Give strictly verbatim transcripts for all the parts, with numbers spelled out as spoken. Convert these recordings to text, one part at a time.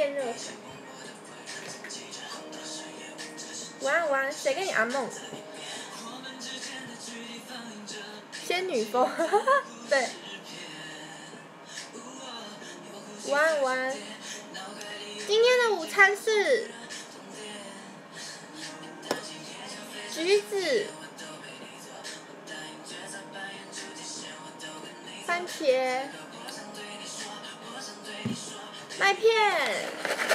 电热毯。玩玩，谁跟你阿梦？仙女风，对。玩玩。今天的午餐是橘子、番茄、麦片。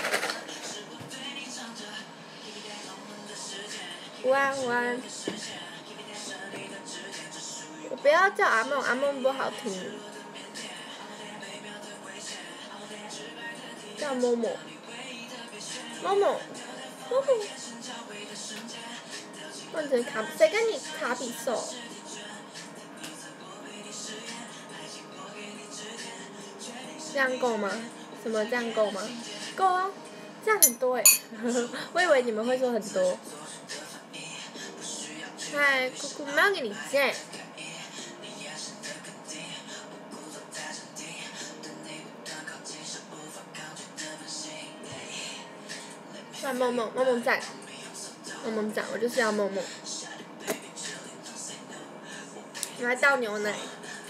午安午安。我不要叫阿梦，阿梦不好听。叫某某。某某。某某。问成卡，谁跟你卡比兽？这样够吗？什么这样够吗？够啊，这样很多哎、欸，我以为你们会说很多。嗨，姑姑猫给你见。换梦梦，梦梦在。梦梦在，我就是要梦梦。我来倒牛奶。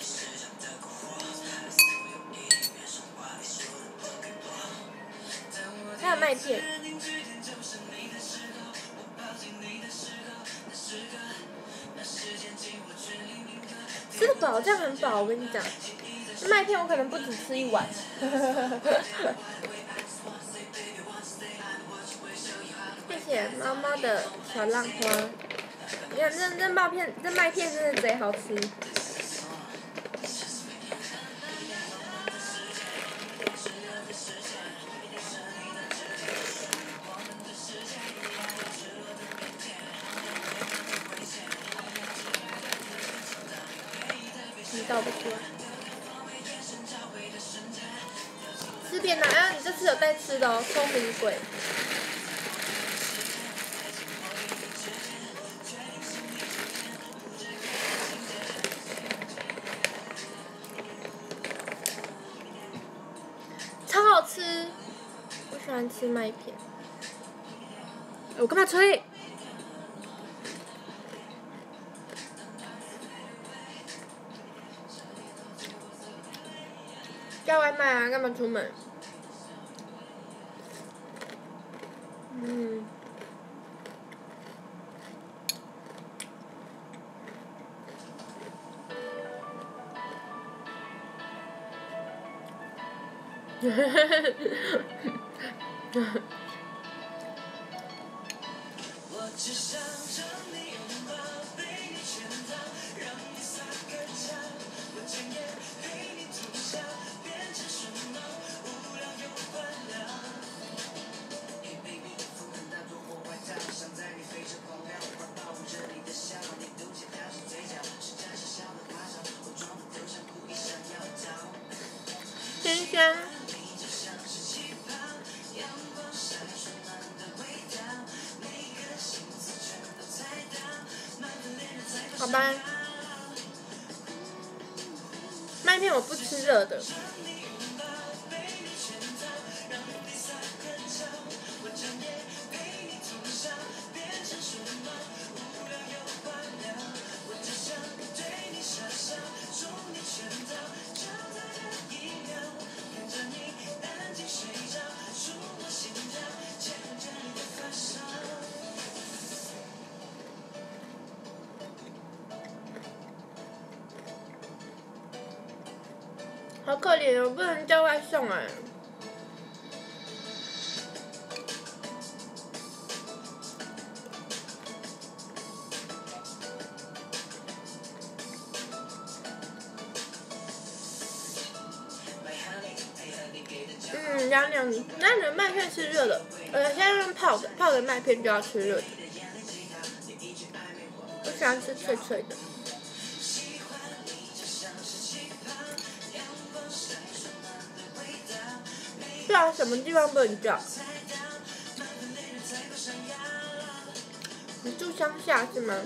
还有麦片。吃得饱，这样很饱，我跟你讲。麦片我可能不止吃一碗。谢谢猫猫的小浪花。你看这这麦片，这麦片真的贼好吃。你倒不出来。吃便当啊！你这次有带吃的哦，聪明鬼。超好吃，我喜欢吃麦片。我干嘛吹？叫外卖啊，干嘛出门？嗯。呵呵呵呵呵。真香。好吧。麦片我不吃热的。好可怜哦，不能叫外送哎。嗯，凉凉，那你的麦片是热的，呃，现在用泡的，泡的麦片就要吃热的。我喜欢吃脆脆的。对啊，什么地方不能叫？你住乡下是吗？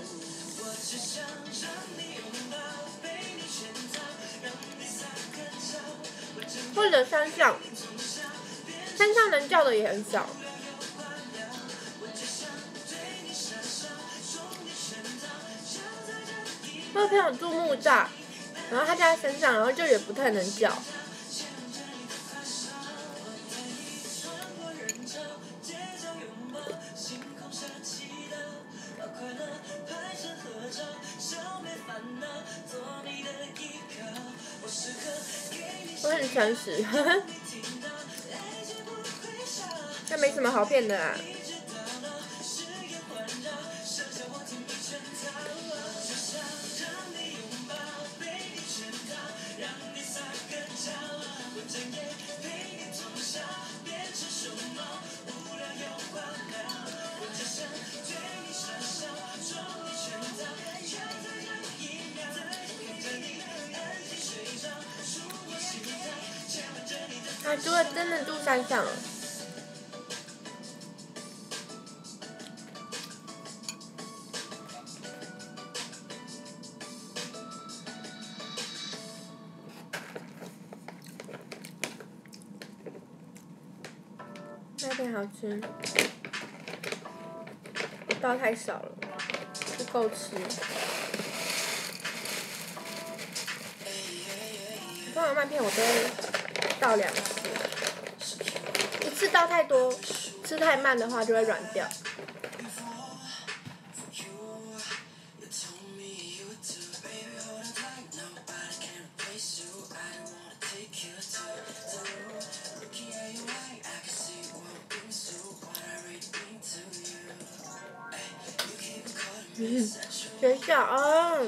或者山上，山山上能叫的也很少。我有朋友住木栅，然后他家在山上，然后就也不太能叫。我很诚实，呵呵，这没什么好骗的啦。啊，住了真的住山上了。那边好吃，倒太少了，不够吃。通常麦片我都会倒两次，一次倒太多，吃太慢的话就会软掉。嗯，学校哦。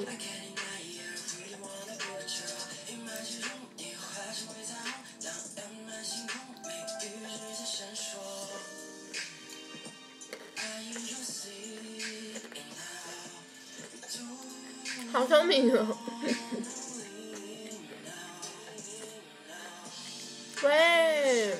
好聪明哦！喂。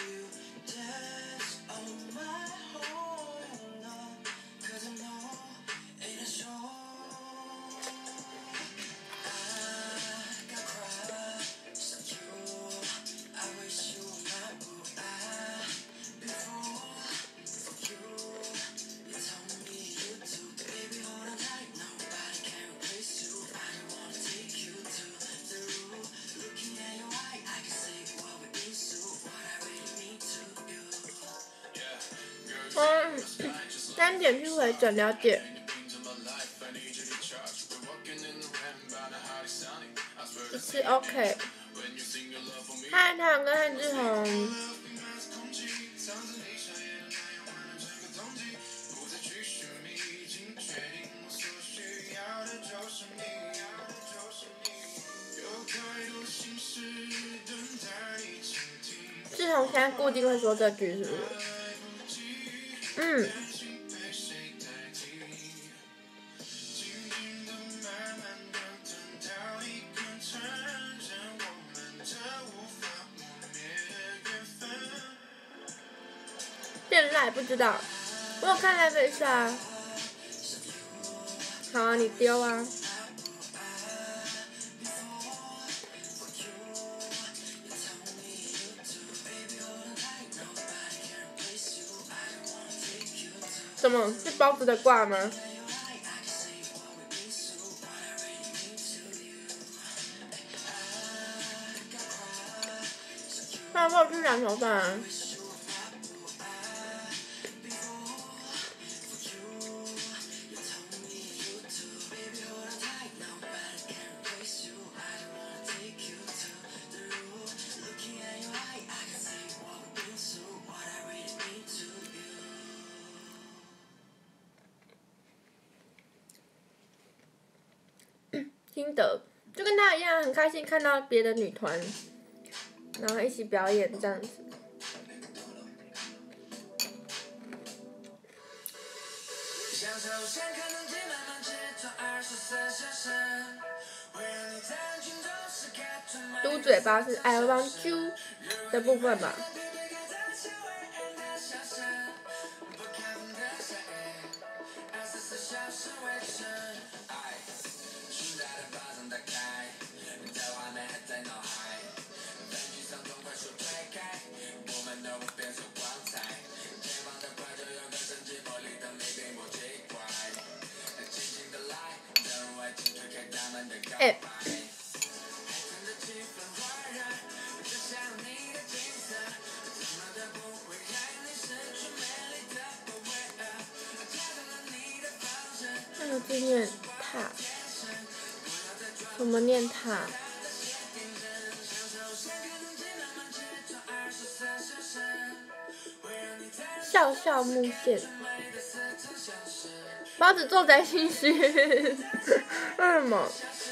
嗯，三点去回诊了解。一次 OK。嗨，太阳跟汉志宏。志宏现在固定会说这句是不是？嗯。变赖不知道，我有看 Netflix 啊。好啊，你丢啊。什么是包子的挂吗？那我去染头发啊。听得就跟他一样，很开心看到别的女团，然后一起表演这样子。嘟嘴巴是 I want you 的部分吧。 哎。那个字念塔，怎么念塔？笑笑木线，包子做贼心虚，为什么？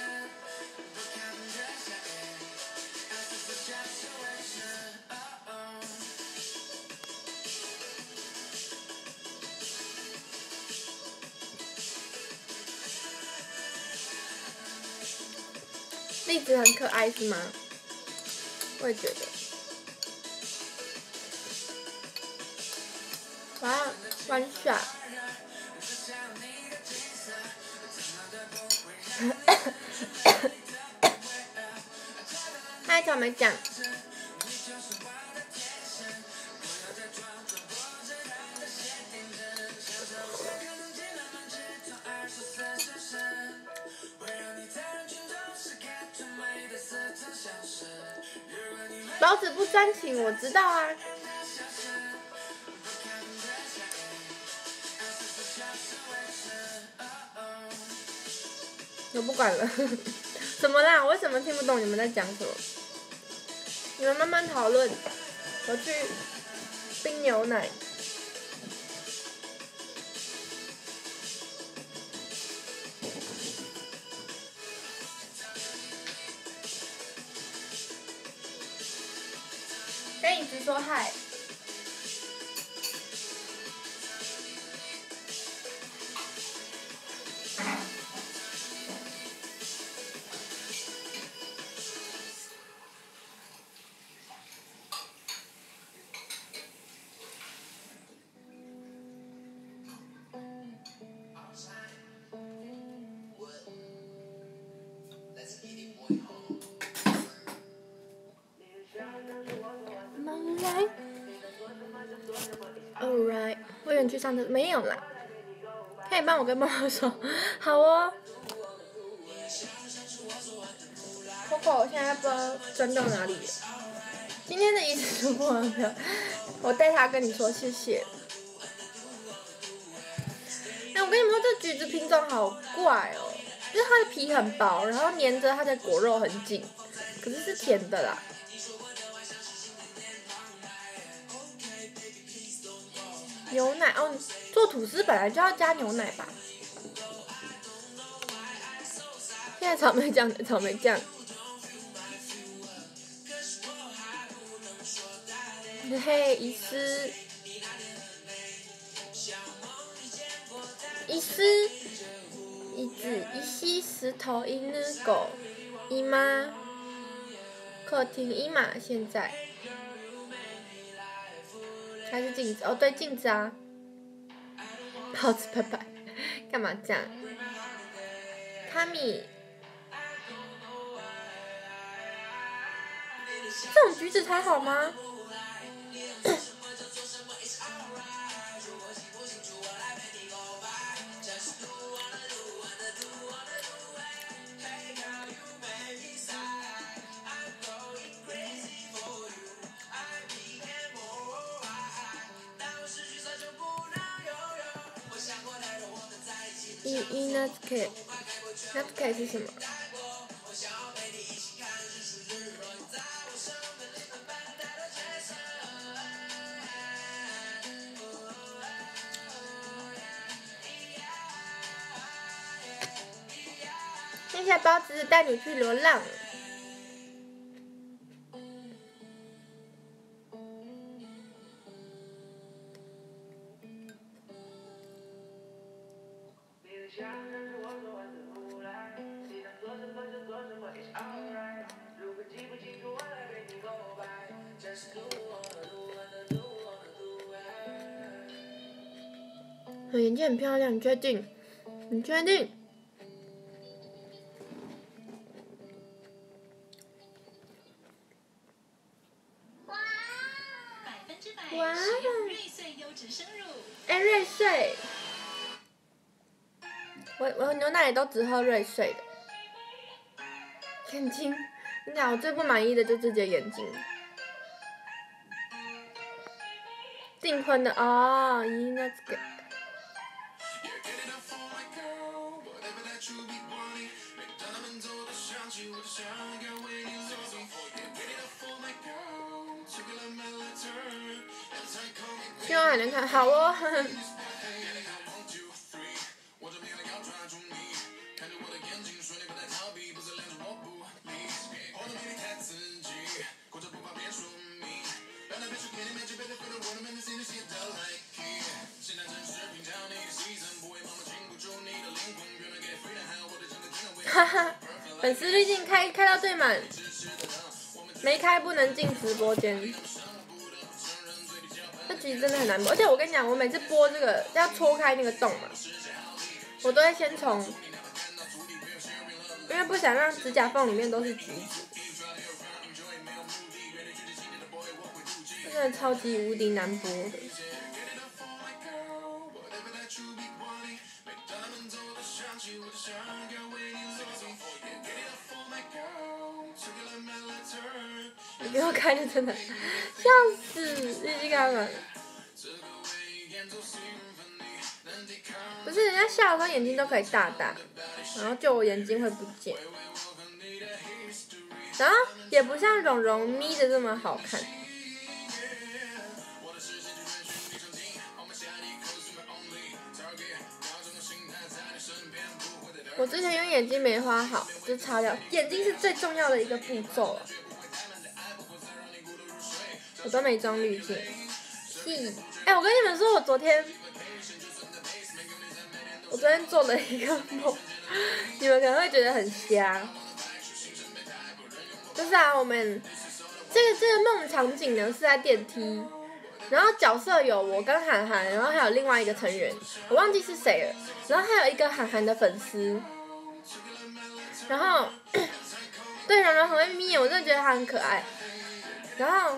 栗子很可爱是吗？我也觉得。哇，玩耍。嗨，草莓酱。包子不专情，我知道啊。我不管了，怎么啦？我为什么听不懂你们在讲什么？你们慢慢讨论，我去冰牛奶。跟你直说嗨。Alright， 我有去上厕所没有啦？可以帮我跟妈妈说，好哦。Coco， 我现在不知道钻到哪里了。今天的一次主播没有，我带他跟你说谢谢。哎，我跟你们说，这橘子品种好怪哦，就是它的皮很薄，然后粘着它的果肉很紧，可是是甜的啦。牛奶哦，做吐司本来就要加牛奶吧？现在草莓酱，草莓酱。嘿，医师，医师，椅子，一西石头，一只狗，姨妈，客厅，姨妈现在。还是镜子哦，对镜子啊。包子拜拜，干嘛这样？卡米，这种橘子才好吗？伊伊纳斯 K， 纳斯 K 是什么？谢谢包子带你去流浪。我眼睛很漂亮，你确定？你确定？哇！哎，瑞穗，我我牛奶都只喝瑞穗的。 眼睛，你讲我最不满意的就自己的眼睛。订婚的哦，咦，那这个。希望还能看好哦。呵呵哈哈，粉丝滤镜开开到最满，没开不能进直播间。这局真的很难播，而且我跟你讲，我每次播这个要戳开那个洞嘛，我都会先从，因为不想让指甲缝里面都是橘子，真的超级无敌难播的。你给我开的真的，笑死！你去干嘛？不是人家笑的时候眼睛都可以大大，然后就我眼睛会不见，然后也不像蓉蓉眯的这么好看。我之前因为眼睛没画好，就擦掉。眼睛是最重要的一个步骤了，我都没装滤镜。嘿，哎，我跟你们说，我昨天，我昨天做了一个梦，你们可能会觉得很瞎。就是啊，我们这个这个梦场景呢是在电梯，然后角色有我跟涵涵，然后还有另外一个成员，我忘记是谁了。然后还有一个涵涵的粉丝，然后对蓉蓉很会眯眼，我真的觉得她很可爱。然后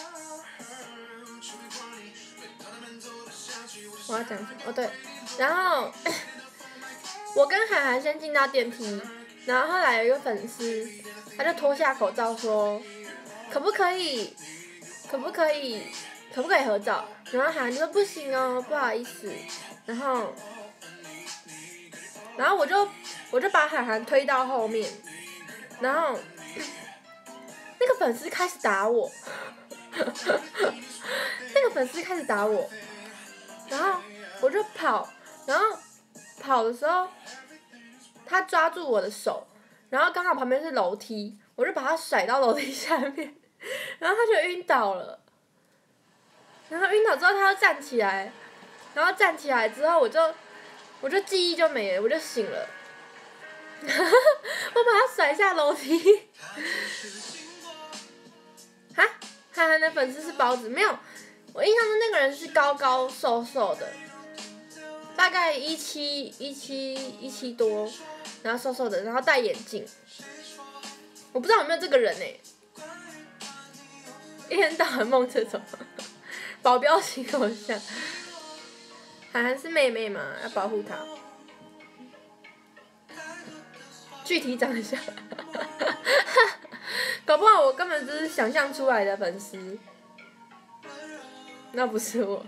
我要讲什么？哦对，然后我跟涵涵先进到电梯，然后后来有一个粉丝，他就脱下口罩说，可不可以，可不可以，可不可以合照？然后涵涵就说不行哦，不好意思。然后。然后我就我就把涵涵推到后面，然后那个粉丝开始打我，那个粉丝开始打我，然后我就跑，然后跑的时候，他抓住我的手，然后刚好旁边是楼梯，我就把他甩到楼梯下面，然后他就晕倒了，然后晕倒之后他又站起来，然后站起来之后我就。我就记忆就没了，我就醒了。我把他甩下楼梯。哈，涵涵的粉丝是包子，没有。我印象中那个人是高高瘦瘦的，大概一七一七一七多，然后瘦瘦的，然后戴眼镜。我不知道有没有这个人呢、欸？一天到晚梦这种保镖型偶像。涵涵是妹妹嘛，要保护她。具体长相，搞不好我根本只是想象出来的粉丝，那不是我。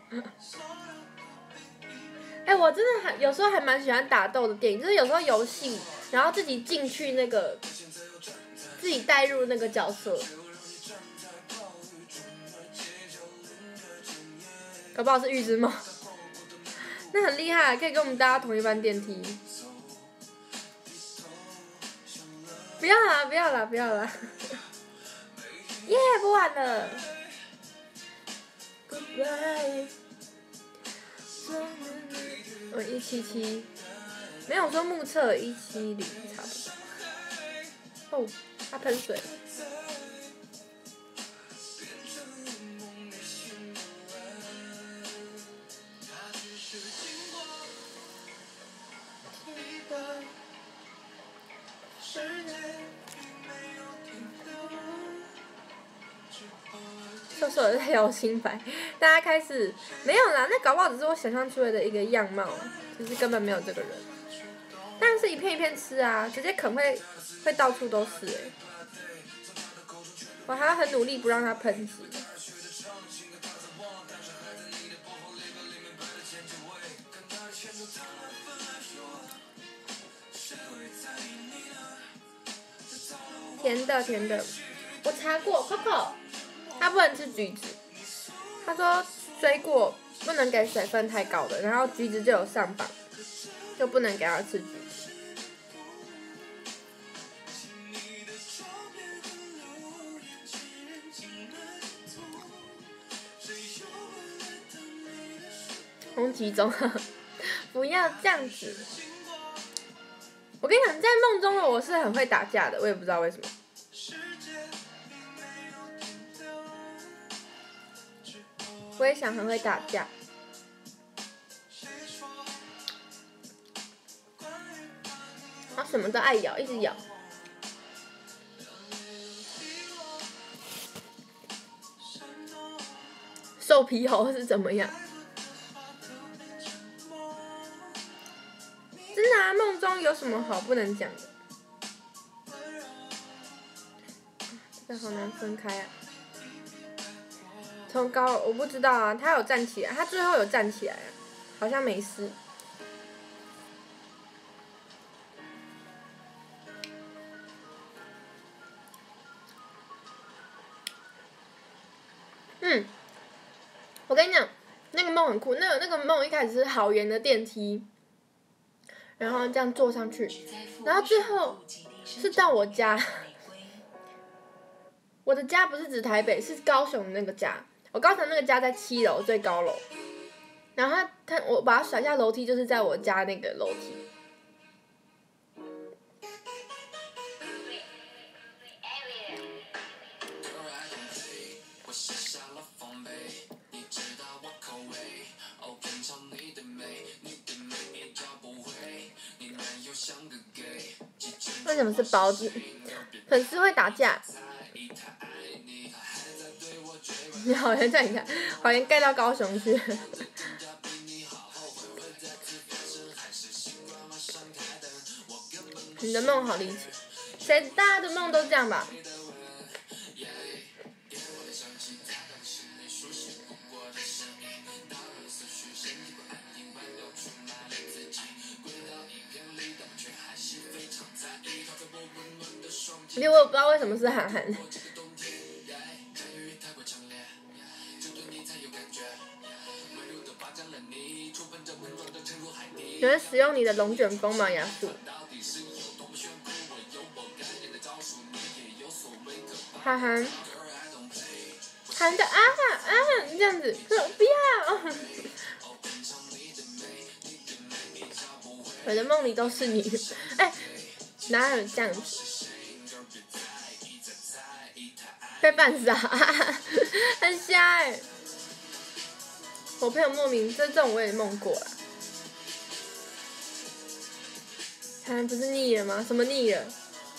哎、欸，我真的还有时候还蛮喜欢打斗的电影，就是有时候游戏，然后自己进去那个，自己带入那个角色，搞不好是预知梦。那很厉害，可以跟我们搭同一班电梯。不要啦，不要啦，不要啦！耶，播完了。我一七七，没有说目测一七零差不多。哦，他喷水。瘦瘦的在摇新白，大家开始没有啦，那搞不好只是我想象出来的一个样貌，其实根本没有这个人。但是是一片一片吃啊，直接啃会会到处都是哎、欸。我还要很努力不让它喷汁。甜的甜的，我查过 Coco， 他不能吃橘子，他说水果不能给水分太高的，然后橘子就有上榜，就不能给他吃橘子。红旗中，不要这样子。我跟你讲，在梦中的我是很会打架的，我也不知道为什么。我也想很会打架。他什么都爱咬，一直咬。瘦皮猴是怎么样？真的啊，梦中有什么好不能讲的？这个好难分开啊。从高，我不知道啊，他有站起来，他最后有站起来啊，好像没事。嗯，我跟你讲，那个梦很酷，那个那个梦一开始是好圆的电梯，然后这样坐上去，然后最后是到我家。我的家不是指台北，是高雄的那个家。我高雄那个家在七楼最高楼，然后他他我把他甩下楼梯，就是在我家那个楼梯。为什么是包子？粉丝会打架。你好像在你看，好像盖到高雄去。你的梦好离奇，谁大家的梦都这样吧？因为我也不知道为什么是韩寒。有人使用你的龙卷风吗，亚树？韩寒，韩的啊啊这样子，不要！我的梦里都是你，哎、欸，哪有这样子？被绊死啊！很瞎哎、欸！我朋友莫名，这这种我也梦过了。韩寒不是腻了吗？什么腻了？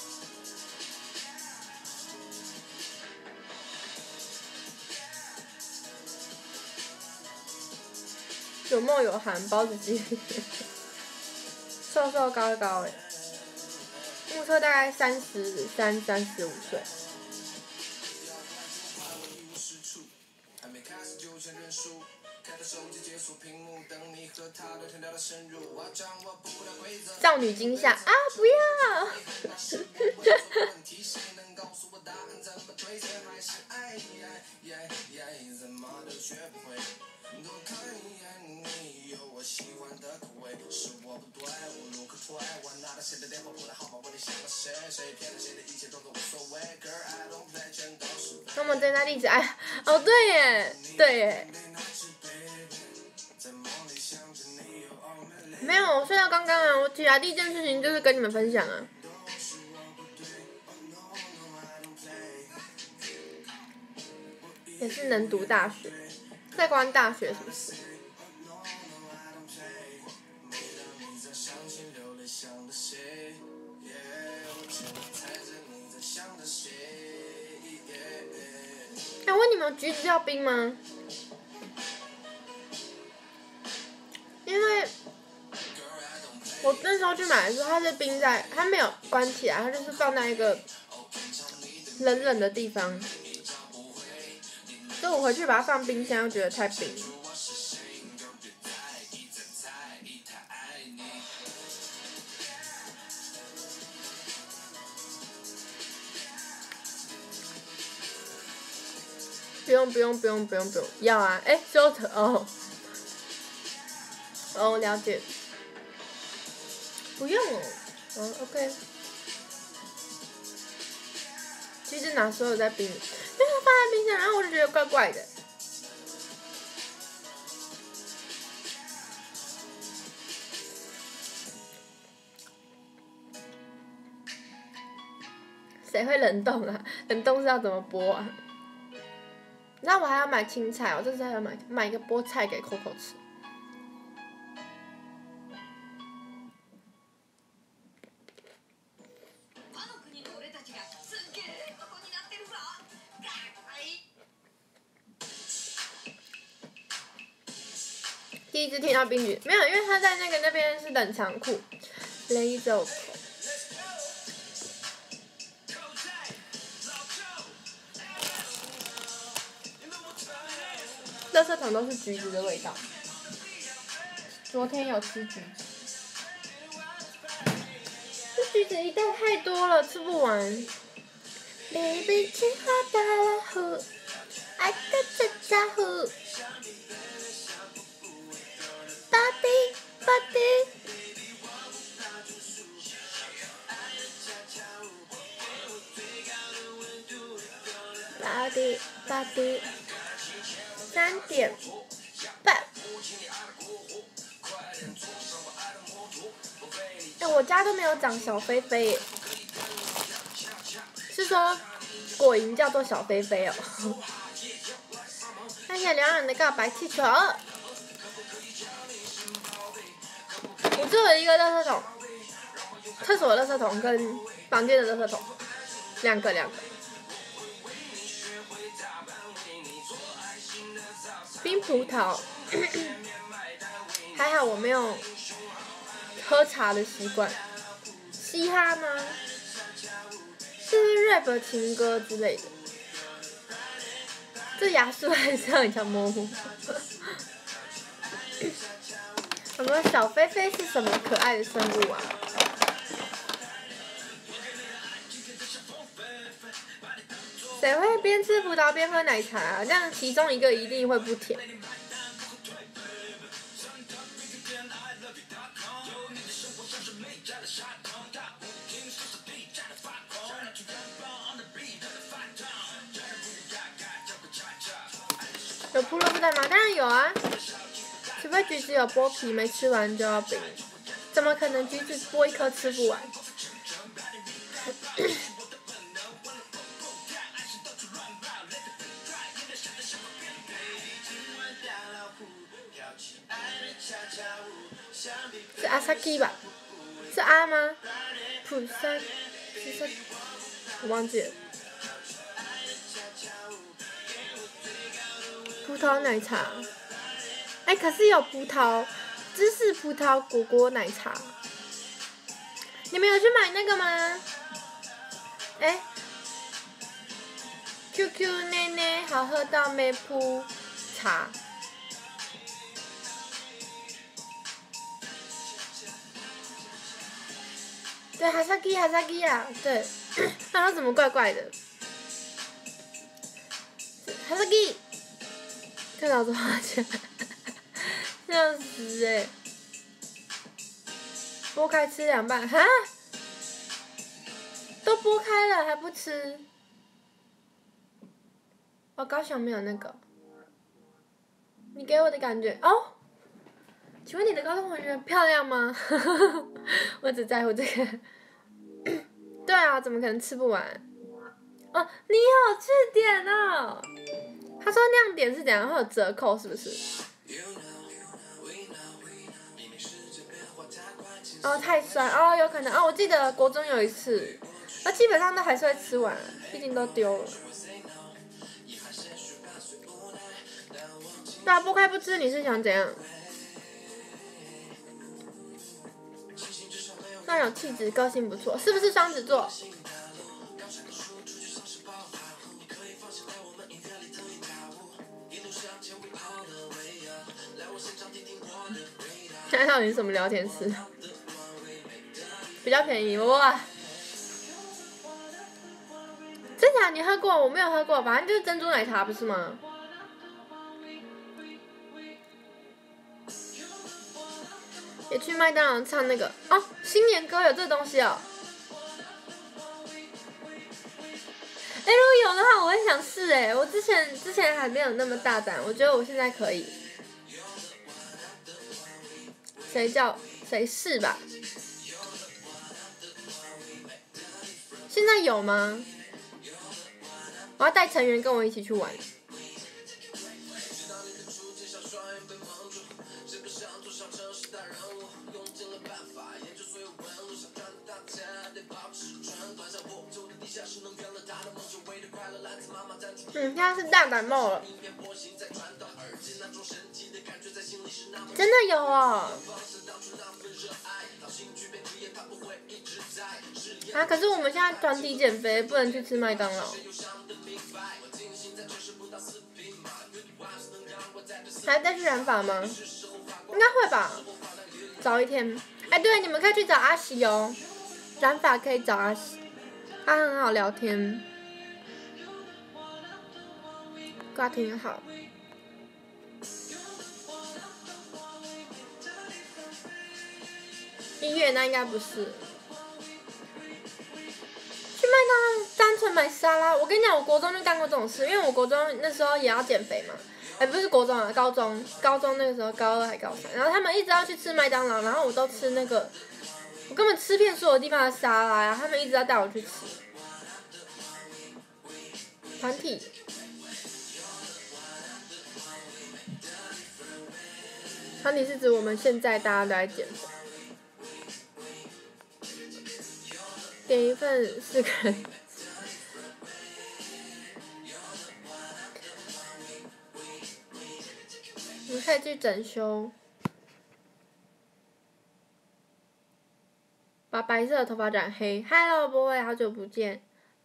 有梦有寒，包子鸡，瘦瘦高高哎、欸，目测大概三十三、三十五岁。少女惊吓啊！不要！那么这那例子哎，哦对耶，对耶。没有，我睡到刚刚啊！我起来第一件事情就是跟你们分享啊。也是能读大学，在关大学什么事？哎、欸，问你们橘子要冰吗？因为我那时候候去买的时候，它是冰在，它没有关起来，它就是放在一个冷冷的地方。所以我回去把它放冰箱，又觉得太冰。不用不用不用不用不用，要啊！哎 ，short 哦，哦，了解。不用哦，哦 ，OK。其实哪时候有在冰，因为它放在冰箱，然后我就觉得怪怪的。谁会冷冻啊？冷冻是要怎么剥啊？那我还要买青菜，我这次还要买买一个菠菜给 Coco 吃。第一次听到冰局，没有，因为他在那个那边是冷藏库，冷走口。垃圾桶都是橘子的味道。昨天有吃橘子，这橘子一袋太多了，吃不完。Baby， 情话打了呼，爱的这家伙。Body body。Body body。三点半。哎、欸，我家都没有长小飞飞耶，是说果蝇叫做小飞飞哦。看起来两人的告白气球。我只有一个垃圾桶，厕所的垃圾桶跟房间的垃圾桶，两个两个。冰葡萄，还好我没有喝茶的习惯。嘻哈吗？是不是 rap 情歌之类的？这牙刷还是很像模糊。什么小飞飞是什么可爱的生物啊？谁会边吃葡萄边喝奶茶啊？这样其中一个一定会不甜。有胡萝卜蛋吗？当然有啊，除非橘子有剥皮没吃完就要冰，怎么可能橘子剥一颗吃不完？是阿萨基吧？是阿吗？普山，是我忘记了。葡萄奶茶，哎、欸，可是有葡萄芝士葡萄果果奶茶，你们有去买那个吗？哎、欸、，Q Q 奶奶好喝到没铺茶。对，哈萨基哈萨基啊，对，那它怎么怪怪的？哈萨基。看到多少钱？笑死哎！剥开吃两半，哈？都剥开了还不吃？哦，高雄没有那个。你给我的感觉哦？请问你的高中同学漂亮吗？我只在乎这个。对啊，怎么可能吃不完？哦，你好吃点哦。他说那样点是怎样？会有折扣是不是？哦，太酸哦，有可能哦。我记得国中有一次，那基本上都还是会吃完，毕竟都丢了。对啊，剥开不吃，你是想怎样？ 算有气质，个性不错，是不是双子座？现在到底是什么聊天室？比较便宜哇！真假？你喝过？我没有喝过，反正就是珍珠奶茶，不是吗？也去麦当劳唱那个哦，新年歌有这东西哦。哎，如果有的话，我会想试哎。我之前之前还没有那么大胆，我觉得我现在可以。谁叫谁试吧？现在有吗？我要带成员跟我一起去玩。嗯，现在是大感冒了。真的有哦。啊！可是我们现在团体减肥，不能去吃麦当劳。还再去染发吗？应该会吧。早一天。哎，对，你们可以去找阿喜哦。染发可以找阿喜，他很好聊天，他挺好。音乐那应该不是。去麦当劳单纯买沙拉，我跟你讲，我国中就干过这种事，因为我国中那时候也要减肥嘛。哎，不是国中啊，高中，高中那个时候高二还高三，然后他们一直要去吃麦当劳，然后我都吃那个，我根本吃遍所有地方的沙拉呀，他们一直要带我去吃。团体。团体是指我们现在大家都在减肥。点一份四个人。我们可以去整修，把白色的头发染黑。Hello， 波威，好久不见。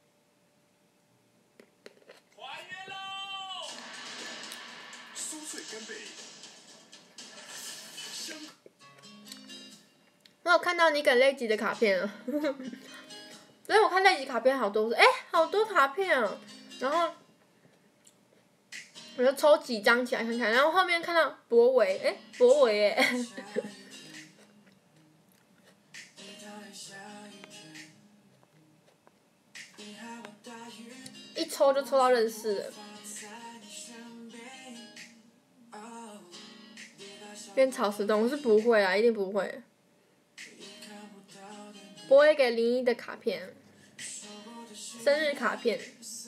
我有看到你给累积的卡片了，所以我看累积卡片好多，哎、欸，好多卡片哦，然后我就抽几张起来看看，然后后面看到博维，哎、欸，博维哎，一抽就抽到认识了，变草食动物是不会啊，一定不会。博维给林一的卡片，生日卡片。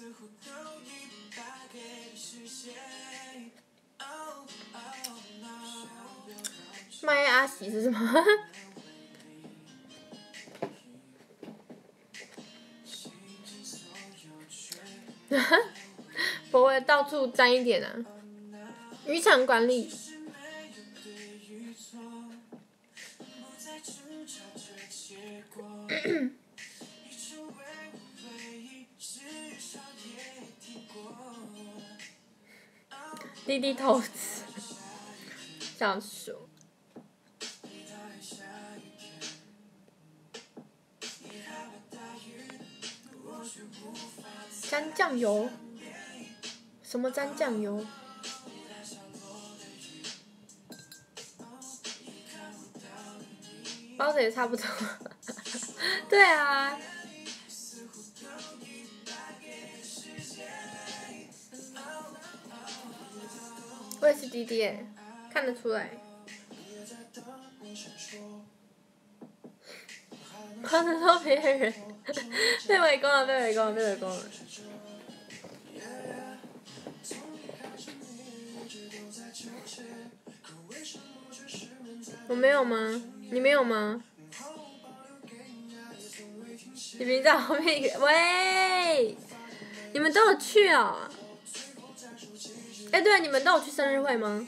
麦阿喜是什么？博维到处沾一点啊。渔场管理。滴滴投资，小鼠。沾酱油？什么沾酱油？包子也差不多。对啊。我也是滴滴耶，看得出来。不能说别人，被围攻了，被围攻了，被围攻了。我没有吗？你没有吗？你明在后面一个，喂，你们都有去哦。哎、欸，对，你们都有去生日会吗？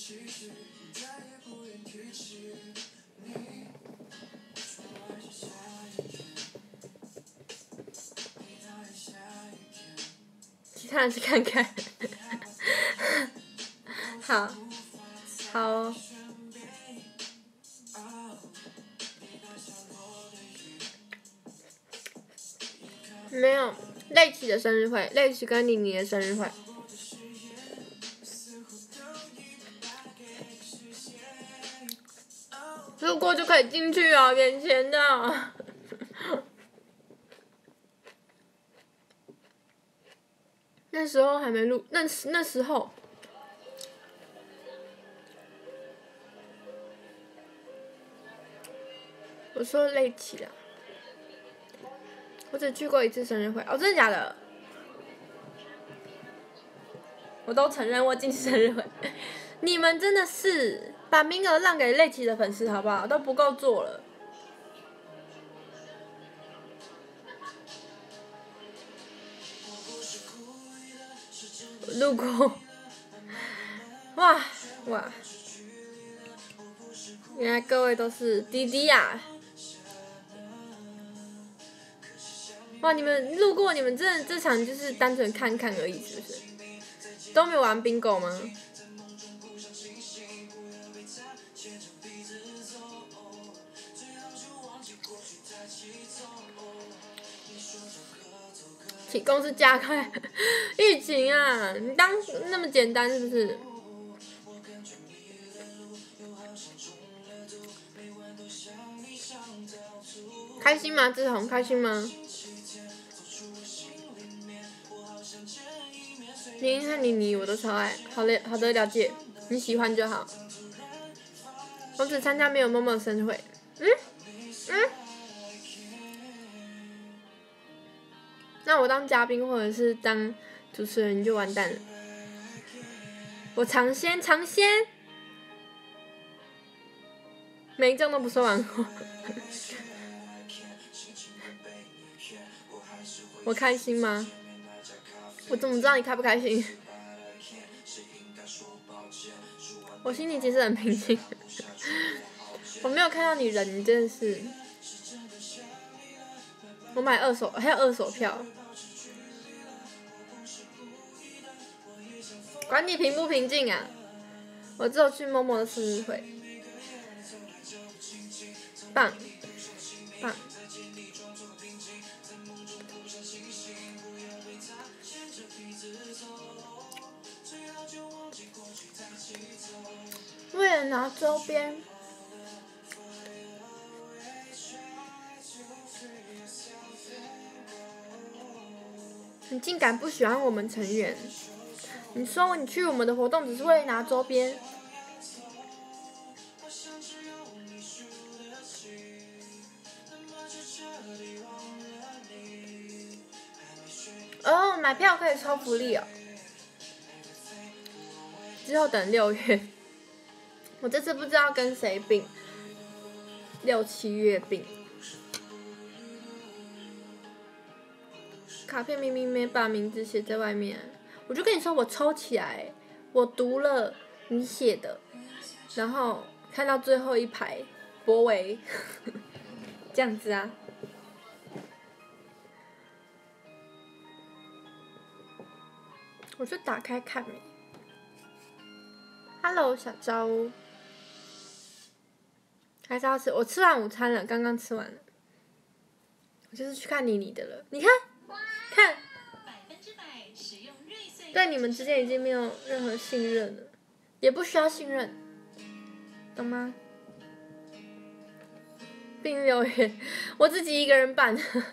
其他人去看看。好，好哦。没有，类奇的生日会，类奇跟妮妮的生日会。路过就可以进去哦，眼前的。那时候还没录，那那时候，我说累起了。我只去过一次生日会，哦，真的假的？我都承认我进生日会。你们真的是把名额让给累奇的粉丝好不好？都不够做了。路过，哇哇！原来各位都是弟弟呀！哇，你们路过，你们真的这场就是单纯看看而已，是不是？都没有玩 bingo 吗？请公司加快疫情啊！你当那么简单是不是？开心吗？志宏，开心吗？林和妮妮我都超爱，好了好的了解，你喜欢就好。我只参加没有默默的生日会，嗯嗯。那我当嘉宾或者是当主持人就完蛋了。我尝鲜尝鲜，每一张都不说完话。我开心吗？我怎么知道你开不开心？我心里其实很平静。我没有看到你人，你真的是。我买二手，还有二手票。管你平不平静啊！我只有去默默的生日会。棒，棒。为了拿周边，你竟敢不喜欢我们成员？你说你去我们的活动只是为了拿周边？哦，买票可以抽福利哦。之后等六月。我这次不知道跟谁并，六七月并。卡片明明没把名字写在外面，我就跟你说我抽起来，我读了你写的，然后看到最后一排，博维，这样子啊。我就打开看没。Hello， 小昭。还是要吃，我吃完午餐了，刚刚吃完了。我就是去看妮妮的了，你看，看，对你们之间已经没有任何信任了，也不需要信任，懂吗？并留言，我自己一个人办，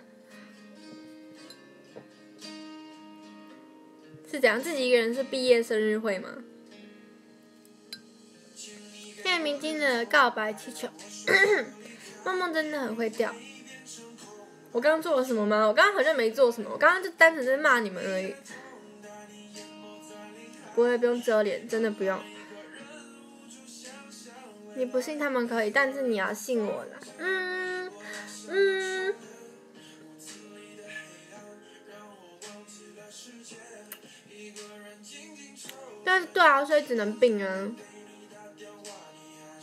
是怎样？自己一个人是毕业生日会吗？看明晶的告白气球，梦梦真的很会掉。我刚刚做了什么吗？我刚刚好像没做什么，我刚刚就单纯在骂你们而已。不会，不用遮脸，真的不用。你不信他们可以，但是你要信我啦。嗯嗯。但是对啊，所以只能并啊。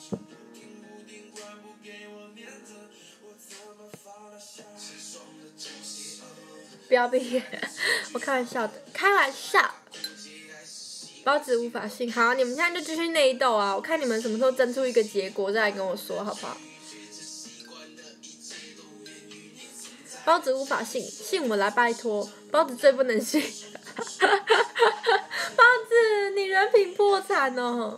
不要毕业，我开玩笑的，开玩笑。包子无法信，好，你们现在就继续内斗啊！我看你们什么时候争出一个结果，再来跟我说，好不好？包子无法信，信我来拜托。包子最不能信。包子，你人品破产哦！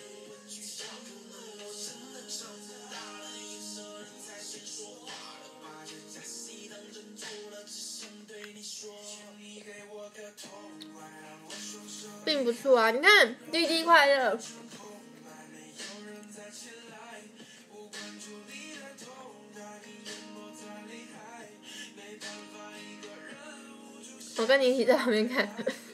并不错啊，你看滴滴快乐。我跟你一起在旁边看。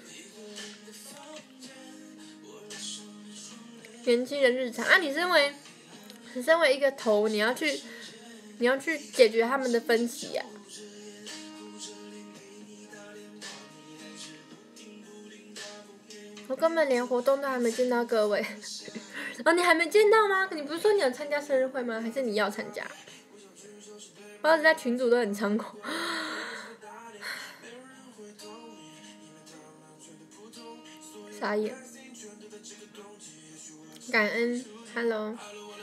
年轻人日常啊，你身为你身为一个头，你要去你要去解决他们的分歧啊。我根本连活动都还没见到各位。哦，你还没见到吗？你不是说你有参加生日会吗？还是你要参加？包子在群组都很猖狂。傻眼。感恩 ，Hello。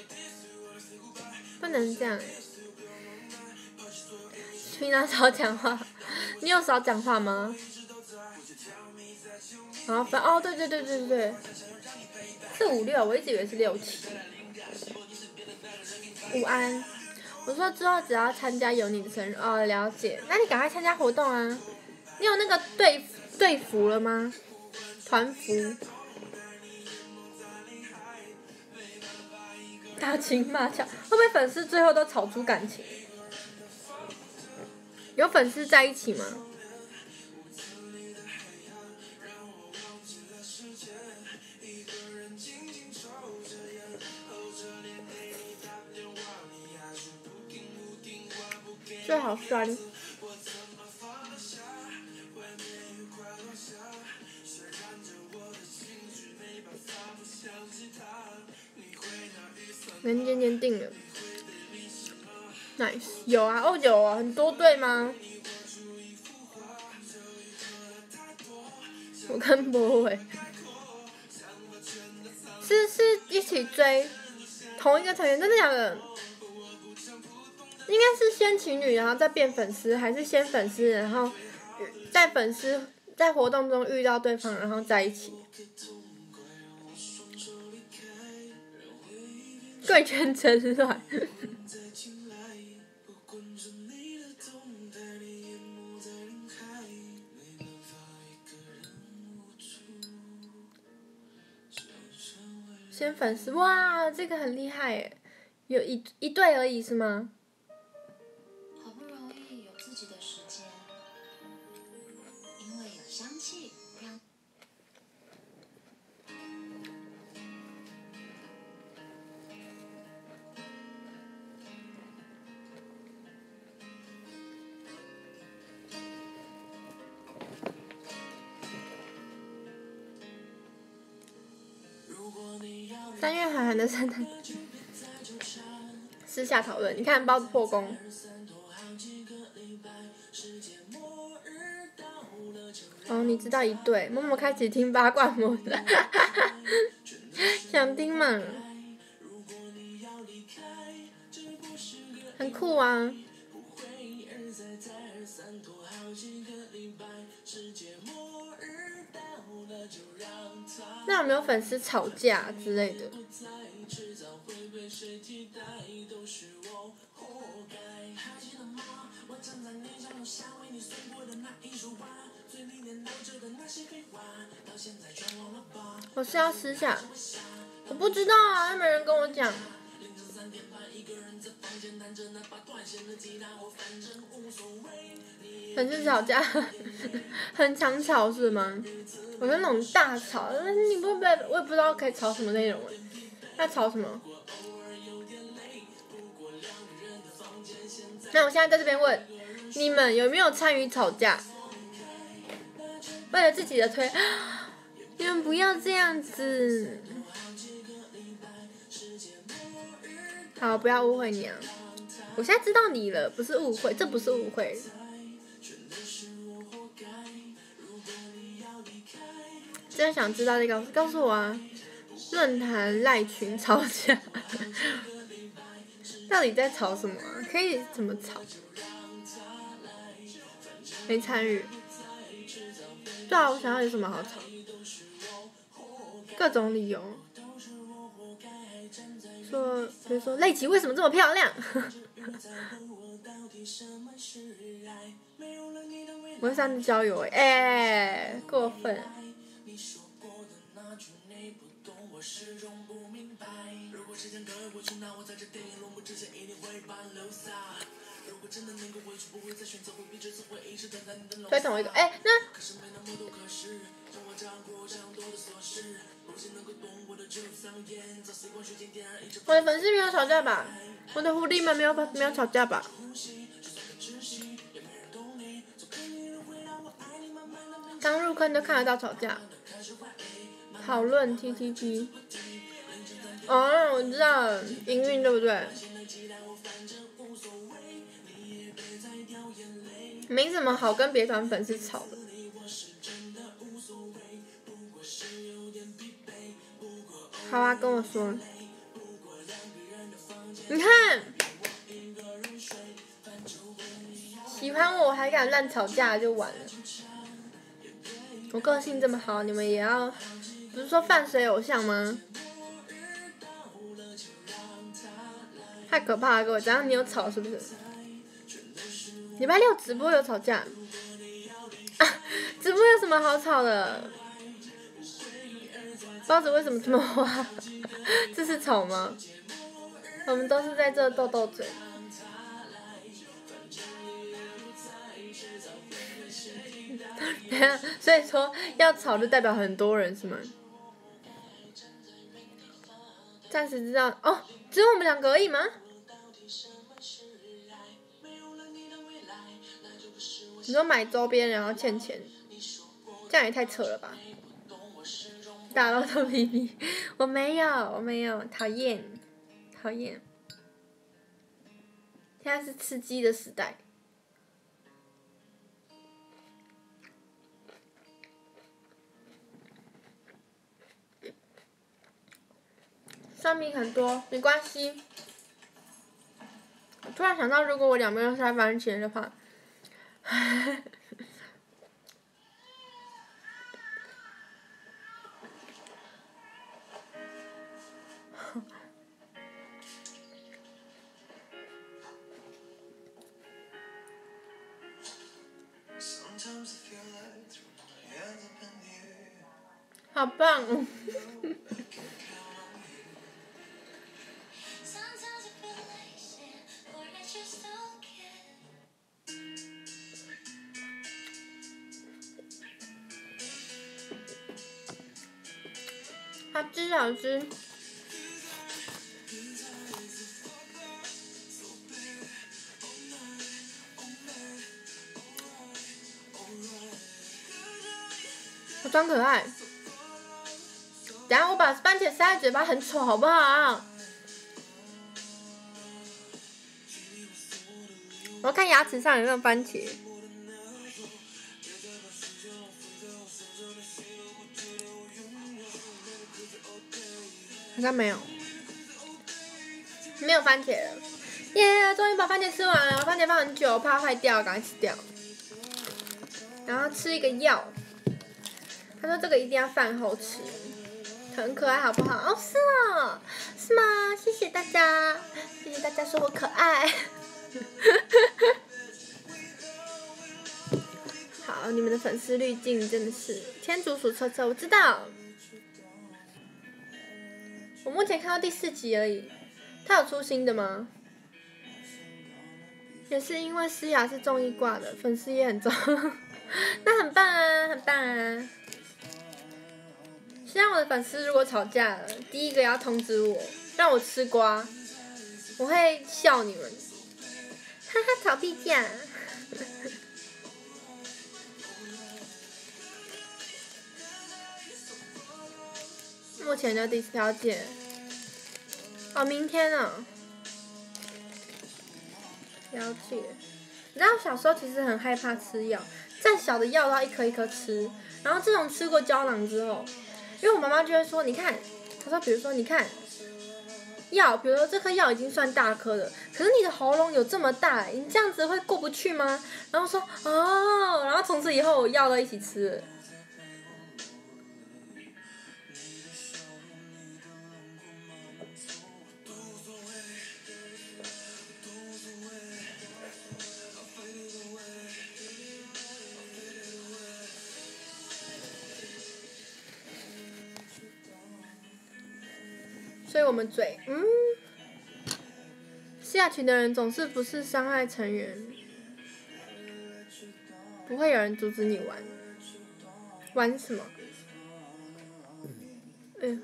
不能这样哎。平常少讲话，你有少讲话吗？然后分哦，对对对对对，是五六，我一直以为是六七。午安，我说之后只要参加有你的生日哦，了解。那你赶快参加活动啊！你有那个队队服了吗？团服。打情骂俏，会不会粉丝最后都吵出感情？有粉丝在一起吗？最好酸。人渐渐定了 ，nice， 有啊，哦有啊，很多对吗？我跟博伟是是一起追同一个成员，真的假的？应该是先情侣，然后再变粉丝，还是先粉丝，然后在粉丝在活动中遇到对方，然后在一起？贵圈真乱。先粉丝，哇，这个很厉害耶！有一一对而已是吗？ 好不容易有自己的时间，因为有香气，让。 三月韩寒的圣诞私下讨论，你看包子破功。哦，你知道一对，默默开始听八卦模式，想听吗？很酷啊。那有没有粉丝吵架之类的？我是要私下，我不知道啊，又没人跟我讲。粉丝吵架，很常吵是吗？我是那种大吵，你不会，我也不知道可以吵什么内容哎，要吵什么？那我现在在这边问，你们有没有参与吵架？为了自己的推，你们不要这样子。 好，不要误会你啊！我现在知道你了，不是误会，这不是误会。真的想知道就告诉告诉我啊！论坛赖群吵架，到底在吵什么啊？可以怎么吵？没参与。对啊，我想要有什么好吵？各种理由。说，比如说赖奇为什么这么漂亮？我会上去交友哎、欸，哎，过分。推同一个，哎、欸，那我的粉丝没有吵架吧？我的狐狸们没有没有吵架吧？刚入坑就看得到吵架。讨论 T T T。哦，我知道了，营运对不对？没什么好跟别团粉丝吵的。好啊，跟我说。你看，喜欢我还敢乱吵架就完了。我个性这么好，你们也要，不是说伴随偶像吗？太可怕了，各位！早上你有吵是不是？礼拜六直播有吵架，啊，直播有什么好吵的？包子为什么这么花？这是吵吗？我们都是在这斗斗嘴。等下，所以说要吵就代表很多人是吗？暂时知道哦，只有我们两个而已吗？你说买周边然后欠钱，这样也太扯了吧！打到头皮皮，我没有，我没有，讨厌，讨厌。现在是吃鸡的时代。酸米很多，没关系。我突然想到，如果我两边都塞番茄的话，好棒哦！好吃好吃。我装可爱。等下我把番茄塞在嘴巴很丑好不好？我要看牙齿上有没有番茄。好像没有，没有番茄了。耶、yeah, 终于把番茄吃完了，番茄放很久，怕坏掉，赶快吃掉。然后吃一个药，他说这个一定要饭后吃，很可爱好不好？哦，是哦，是吗？谢谢大家，谢谢大家说我可爱。好，你们的粉丝滤镜真的是天竺鼠车车，我知道。我目前看到第四集而已，他有出新的吗？也是因为思雅是综艺挂的，粉丝也很重，那很棒啊，很棒啊！现在我的粉丝如果吵架了，第一个要通知我，让我吃瓜，我会笑你们，哈哈，吵屁架。目前就第四条件， 哦，明天啊。了解。你知道小时候其实很害怕吃药，再小的药都要一颗一颗吃。然后自从吃过胶囊之后，因为我妈妈就会说，你看，她说比如说你看，药，比如说这颗药已经算大颗了，可是你的喉咙有这么大，你这样子会过不去吗？然后说哦，然后从此以后我药都一起吃了。所以我们嘴，嗯，下群的人总是不是伤害成员，不会有人阻止你玩，玩什么？嗯，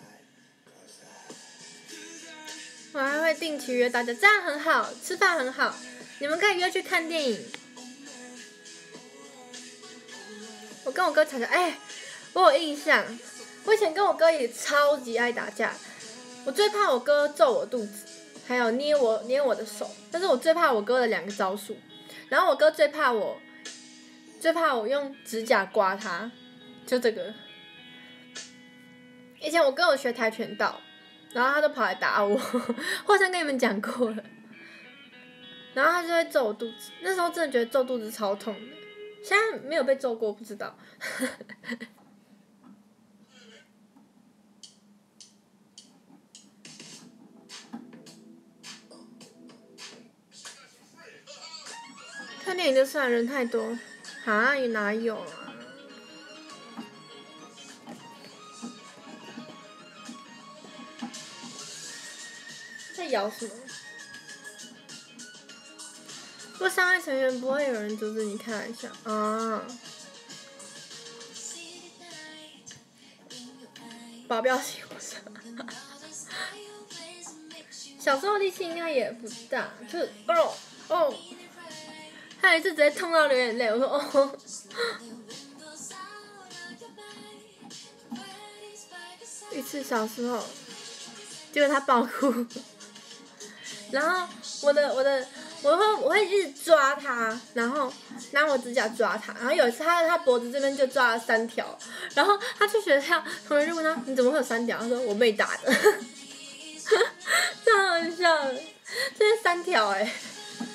我还会定期约大家，这样很好，吃饭很好，你们可以约去看电影。我跟我哥吵架，哎，我有印象，我以前跟我哥也超级爱打架。我最怕我哥揍我肚子，还有捏我捏我的手，但是我最怕我哥的两个招数。然后我哥最怕我，最怕我用指甲刮他，就这个。以前我跟我学跆拳道，然后他就跑来打我，我好像跟你们讲过了。然后他就会揍我肚子，那时候真的觉得揍肚子超痛的，现在没有被揍过，不知道。看电影就算人太多，啊，也哪有啊？在摇什么？不伤害成员，不会有人阻止你，开玩笑啊！保镖喜欢什么？小时候力气应该也不大，就是哦哦。他有一次直接痛到流眼泪，我说哦。一次小时候，结果他爆哭，然后我的我的我会我会一直抓他，然后拿我指甲抓他，然后有一次他在他脖子这边就抓了三条，然后他去学校，同学就问他你怎么会有三条？他说我被打的，太好笑了，这是三条哎、欸。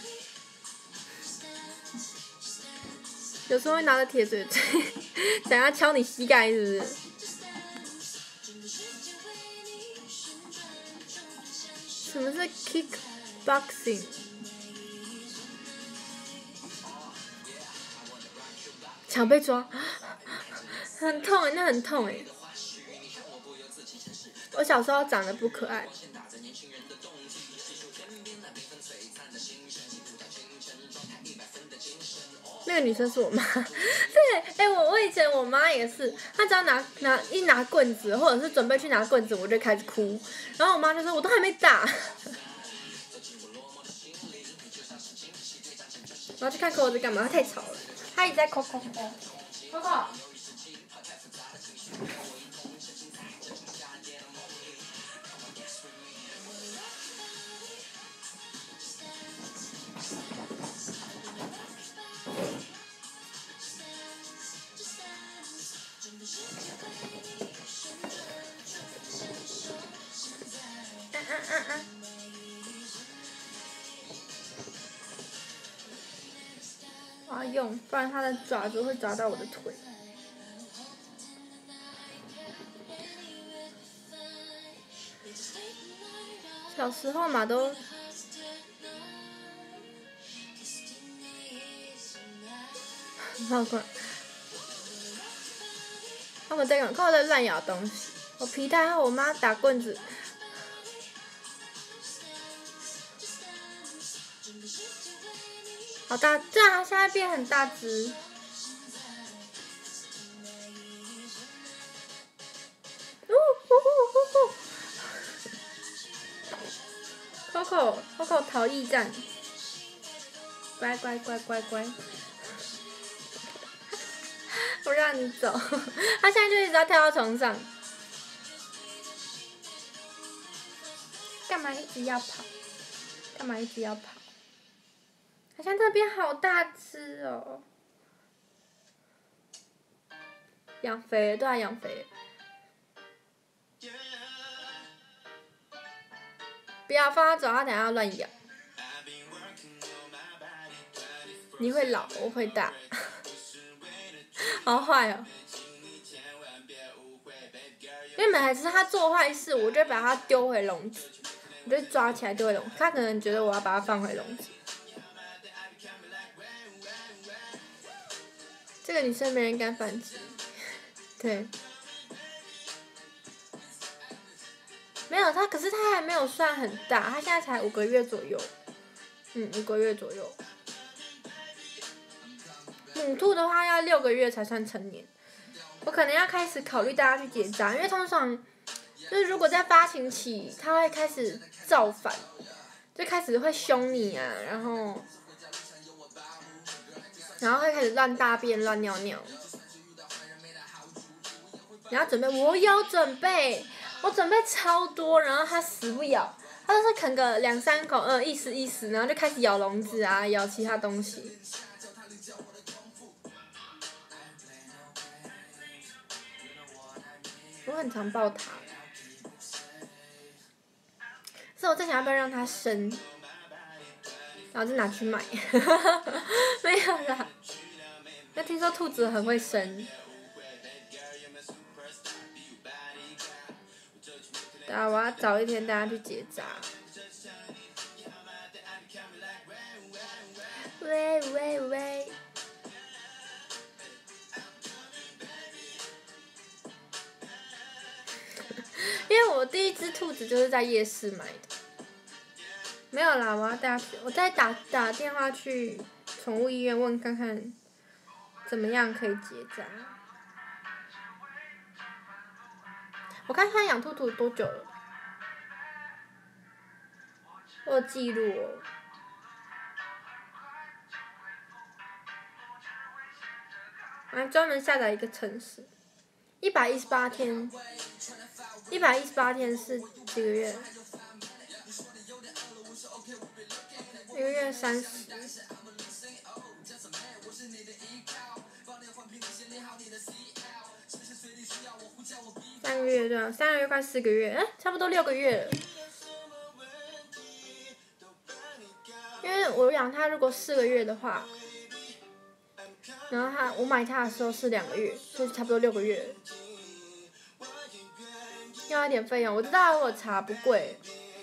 有时候会拿着铁嘴嘴，想要敲你膝盖，是不是？什么是 kickboxing？ 抢被抓，很痛哎，那很痛哎。我小时候长得不可爱。那个女生是我妈，对，哎、欸，我我以前我妈也是，她只要拿拿一拿棍子，或者是准备去拿棍子，我就开始哭，然后我妈就说我都还没打，我要去看扣子干嘛？她太吵了，她一直在扣扣扣，扣扣。啊啊啊啊！我要用，不然它的爪子会抓到我的腿。小时候嘛都，好快。他们在干嘛？他们在乱咬东西。我皮带和我妈打棍子。好大，对啊，现在变很大只。呜呼呼呼呼 Coco Coco 逃逸战，乖乖乖乖乖，我让你走，他现在就一直要跳到床上。干干嘛一直要跑？干嘛一直要跑？好像这边好大只哦。养肥了，对啊，养肥了。不要放它走，它等下要乱咬。你会老，我会大，好坏哦。因为每次他做坏事，我就把他丢回笼子，我就抓起来丢回笼子。他可能觉得我要把它放回笼子。这个女生没人敢反击，对。没有他，可是他还没有算很大，他现在才五个月左右，嗯，五个月左右。母兔的话要六个月才算成年，我可能要开始考虑带它去结扎，因为通常就是如果在发情期，它会开始造反，就开始会凶你啊，然后，然后会开始乱大便、乱尿尿。你要准备，我有准备。我准备超多，然后它死不咬，它就是啃个两三口，嗯，意思意思，然后就开始咬笼子啊，咬其他东西。我很常抱它，所以我在想要不要让它生，然后就拿去卖，没有啦。那听说兔子很会生。啊！我要早一天带他去结扎。喂喂喂！因为我第一只兔子就是在夜市买的。没有啦，我要带它去，我再打打电话去宠物医院问看看，怎么样可以结扎。我看他养兔兔多久了？我有记录哦。我还专门下载一个程式，一百一十八天，一百一十八天是几个月？一个月三十。三个月对啊，三个月快四个月，哎，差不多六个月了。因为我养它，如果四个月的话，然后它我买它的时候是两个月，所以差不多六个月了。要一点费用，我知道我查不贵。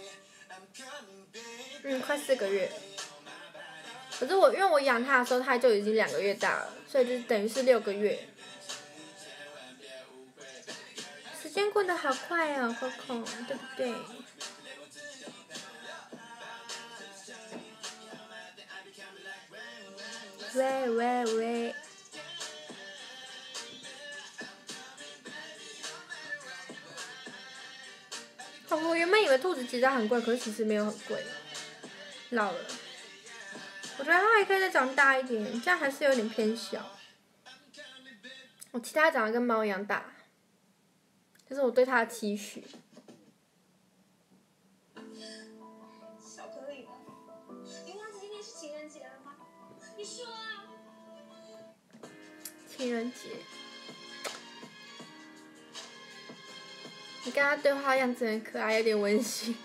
嗯，快四个月。可是我因为我养它的时候，它就已经两个月大了，所以就等于是六个月。时间过得好快哦 ，Coco， 对不对？喂喂喂！我原本以为兔子结扎很贵，可是其实没有很贵。老了，我觉得它还可以再长大一点，这样还是有点偏小。我期待它长得跟猫一样大，这是我对它的期许。 小颗粒，你忘记今天是情人节了吗？你说啊。 情人节。你跟他对话样子很可爱，有点温馨。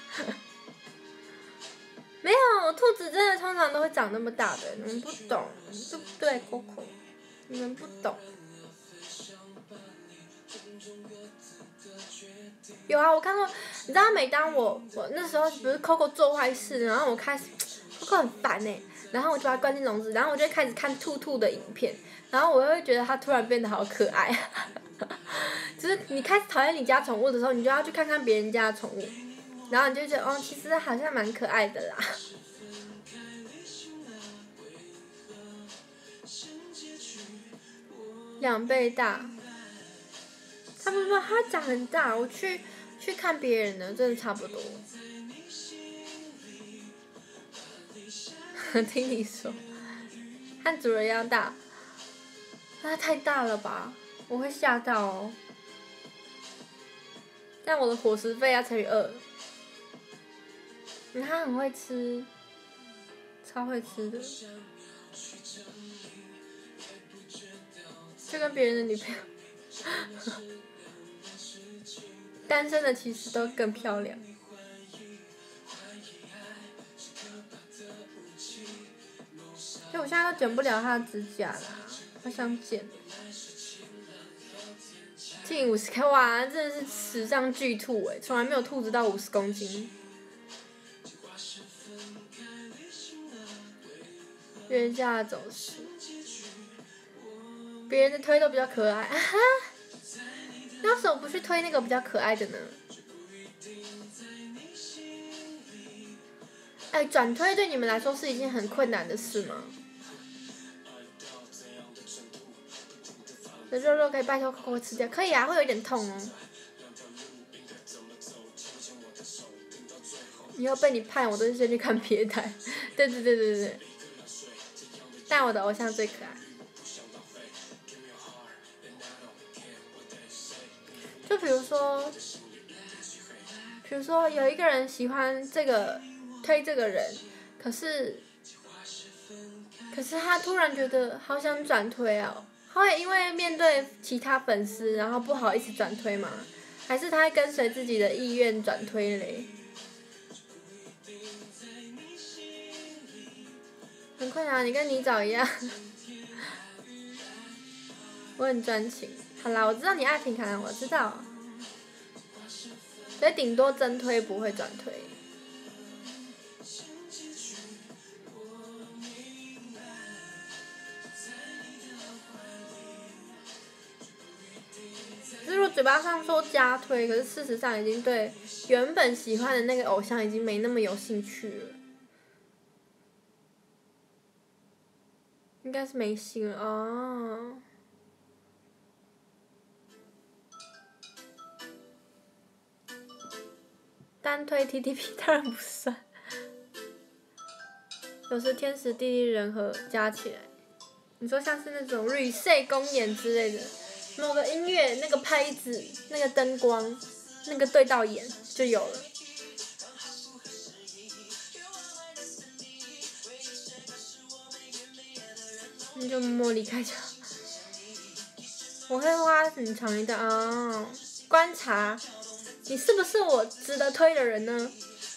没有，兔子真的通常都会长那么大的，你们不懂，对不对 ，Coco？ 你们不懂。有啊，我看过，你知道，每当我我那时候不是 Coco 做坏事，然后我开始 Coco 很烦哎，然后我就把它关进笼子，然后我就开始看兔兔的影片，然后我会觉得它突然变得好可爱。就是你开始讨厌你家宠物的时候，你就要去看看别人家的宠物，然后你就觉得哦，其实好像蛮可爱的啦。两倍大，差不多，它长很大，我去去看别人的，真的差不多。听你说，和主人一样大，那太大了吧，我会吓到哦。但我的伙食费要乘以二。 嗯，他很会吃，超会吃的，就跟别人的女朋友，单身的其实都更漂亮。就我现在都剪不了他的指甲啦，好想剪。近五十 K， 哇，真的是史上巨兔哎，从来没有兔子到五十公斤。月下走势，别人的推都比较可爱，啊哈，那为什么不去推那个比较可爱的呢？哎，转推对你们来说是一件很困难的事吗？这肉肉可以拜托 Coco 吃掉，可以啊，会有点痛哦。以后被你判，我都是先去看别台。对对对对对。但我的偶像最可爱。就比如说，比如说有一个人喜欢这个推这个人，可是，可是他突然觉得好想转推哦。他会因为面对其他粉丝，然后不好意思转推吗？还是他会跟随自己的意愿转推嘞？很困难，你跟你找一样。我很专情。好啦，我知道你爱平侃，我知道。所以顶多真推不会转推。就是说嘴巴上说加推，可是事实上已经对原本喜欢的那个偶像已经没那么有兴趣了。应该是没心了哦。单推 T T P 当然不算，有时天时地利人和加起来，你说像是那种 reset 公演之类的，某个音乐、那个拍子、那个灯光、那个对到眼就有了。那就默默离开就好。我会花很长一段啊、哦，观察你是不是我值得推的人呢？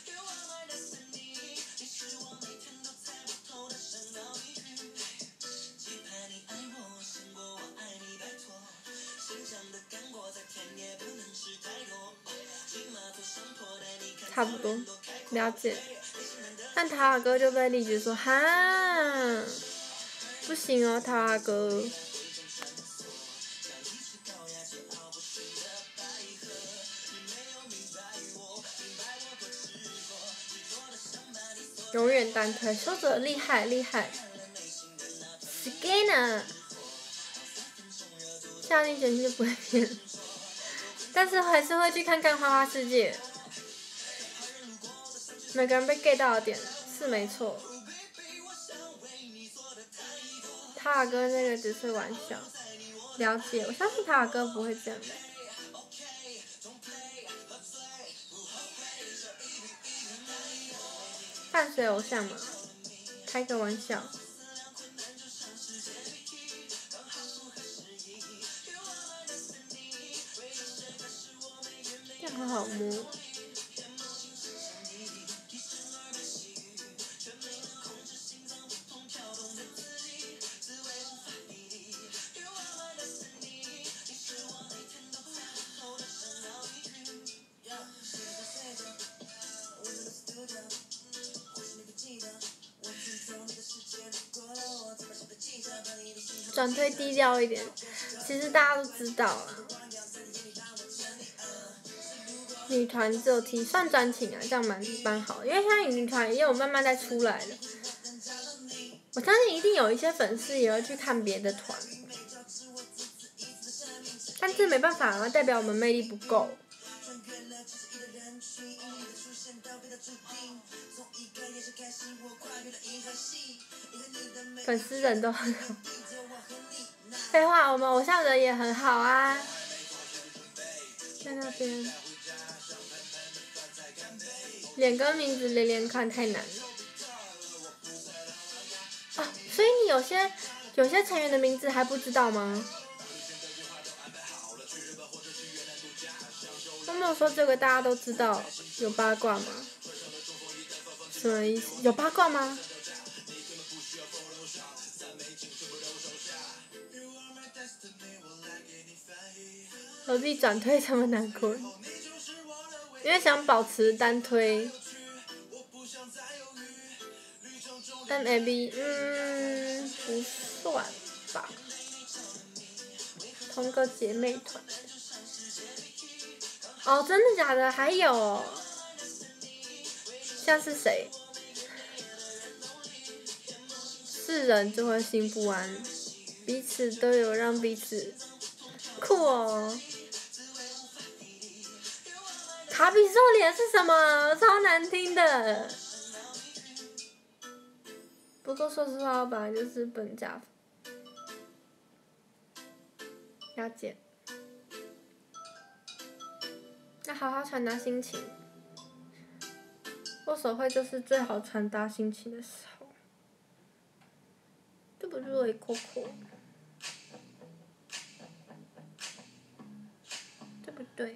差不多，了解。但塔尔哥就被荔枝说哈，不行哦，塔尔哥。永远单推，说着厉害厉害。Skinner， 下定决心就不会骗，但是还是会去看看花花世界。每个人被 get 到的点是没错。塔尔哥那个只是玩笑，了解，我相信塔尔哥不会这样的。伴随偶像嘛，开个玩笑。这样很好摸。转推低调一点，其实大家都知道啊。女团只有听算专情啊，这样蛮蛮好，因为现在女团也有慢慢在出来了。我相信一定有一些粉丝也会去看别的团，但这没办法啊，代表我们魅力不够。粉丝人都很好。废话，我们偶像人也很好啊。在那边。 脸跟名字连连看太难了。啊，所以你有些有些成员的名字还不知道吗？我没有说这个大家都知道，有八卦吗？什么意思？有八卦吗？何必转推这么难过？因为想保持单推。M A B， 嗯，不算吧，同个姐妹团。哦，真的假的？还有、哦，像是谁？是人就会心不安，彼此都有让彼此酷哦。卡比兽脸是什么？超难听的。不过说实话，我本来就是本家粉。了解。要好好传达心情。握手会就是最好传达心情的时候。对不对，Coco？对不对？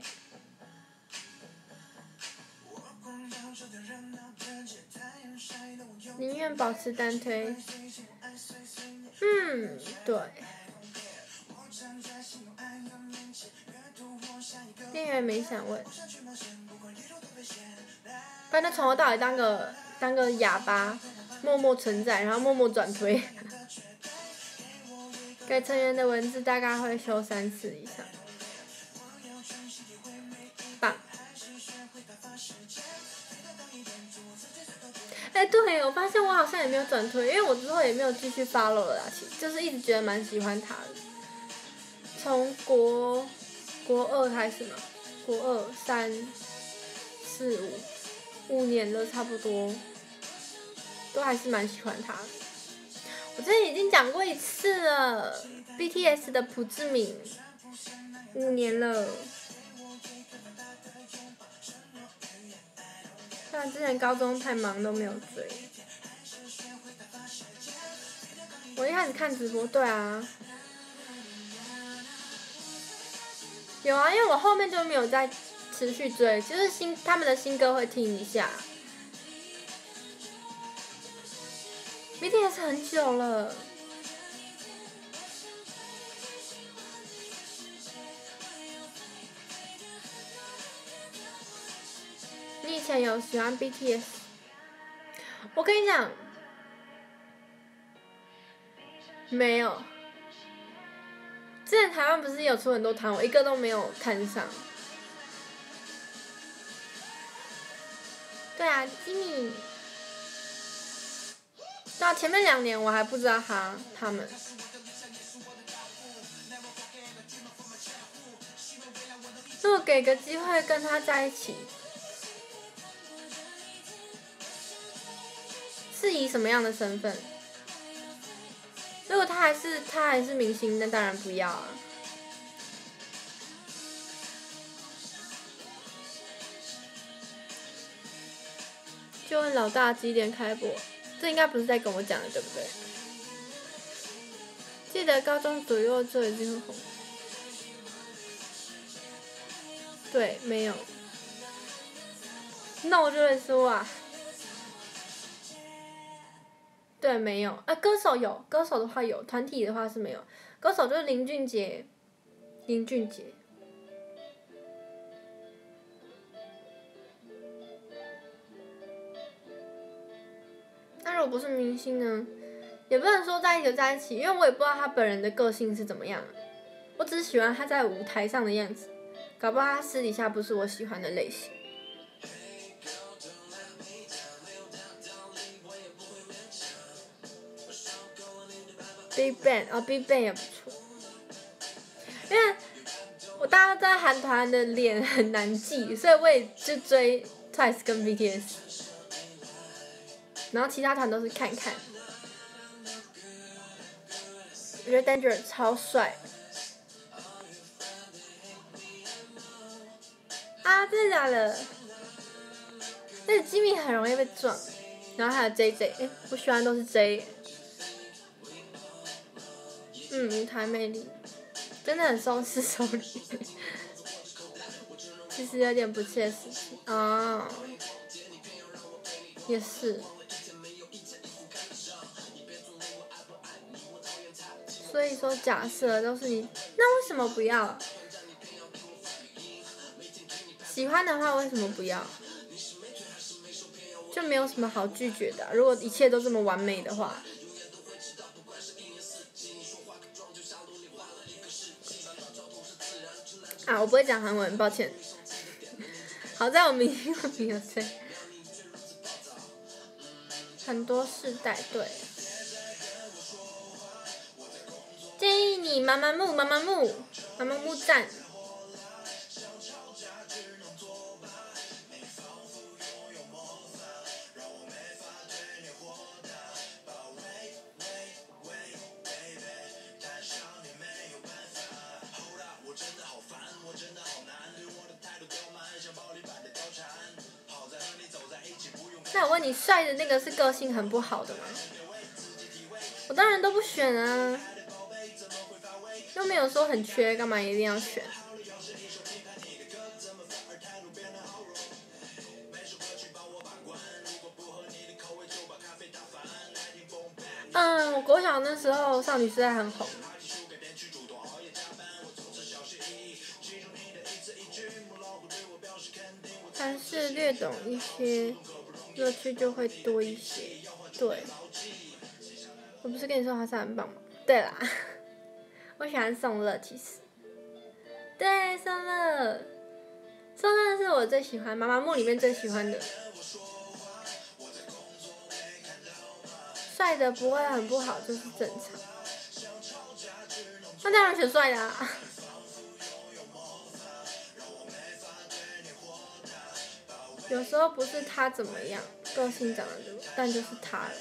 宁愿保持单推。嗯，对。店员没想问，反正从头到尾当个当个哑巴，默默存在，然后默默转推。给成员的文字大概会修三次以上。棒。哎、欸，对，我发现我好像也没有转推，因为我之后也没有继续 follow 了啦，其实就是一直觉得蛮喜欢他的。从国国二开始嘛，国二三四五五年了差不多，都还是蛮喜欢他的。我之前已经讲过一次了 ，B T S 的朴智敏，五年了。虽然之前高中太忙都没有追。我一开始看直播，对啊。有啊，因为我后面就没有再持续追，就是新他们的新歌会听一下。B T S 很久了。你以前有喜欢 B T S？ 我跟你讲，没有。之前台湾不是有出很多团，我一个都没有看上。对啊 ，Jimmy。对啊，前面两年我还不知道他他们。如果给个机会跟他在一起，是以什么样的身份？如果他还是他还是明星，那当然不要啊。就问老大几点开播？这应该不是在跟我讲的，对不对？记得高中左右就已经很红。对，没有。那我就会说啊。对，没有。啊，歌手有，歌手的话有，团体的话是没有。歌手就是林俊杰，林俊杰。那如果不是明星呢？也不能说在一起就在一起，因为我也不知道他本人的个性是怎么样。我只是喜欢他在舞台上的样子，搞不好他私底下不是我喜欢的类型。Big Bang 哦 ，Big Bang 也不错，因为我大家在韩团的脸很难记，所以我也就追 Twice 跟 B T S， 然后其他团都是看看。我觉得 Danger 超帅。啊，真的假的？ 但是吉米很容易被撞，然后还有 J J， 哎，我喜欢都是 J。嗯，舞台魅力真的很松弛收礼，其实有点不切实际啊，也是。所以说，假设都是你，那为什么不要？喜欢的话为什么不要？就没有什么好拒绝的啊，如果一切都这么完美的话。啊，我不会讲韩文，抱歉。好在我明明有吹。很多世代对。建议你妈妈木妈妈木妈妈木赞。那我问你，帅的那个是个性很不好的吗？我当然都不选啊，又没有说很缺，干嘛一定要选？嗯，我国小那时候少女时代很红。但是略懂一些，乐趣就会多一些。对，我不是跟你说他是很棒吗？对啦，我喜欢宋乐，其实。对，宋乐，宋乐是我最喜欢，妈妈木里面最喜欢的。帅的不会很不好，就是正常。那当然选帅的啊。有时候不是他怎么样，个性长得怎么，但就是他了。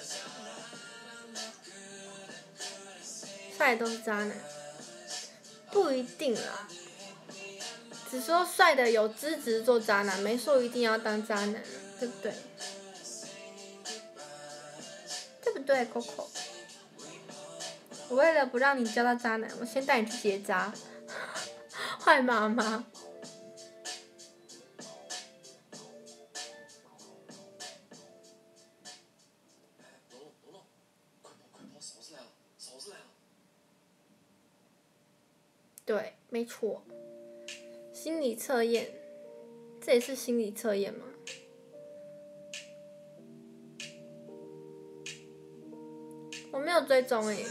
帅都是渣男，不一定啦。只说帅的有资质做渣男，没说一定要当渣男，对不对？对不对 ，Coco？ 我为了不让你交到渣男，我先带你去结扎。坏妈妈。对，没错。心理测验，这也是心理测验吗？我没有追踪诶。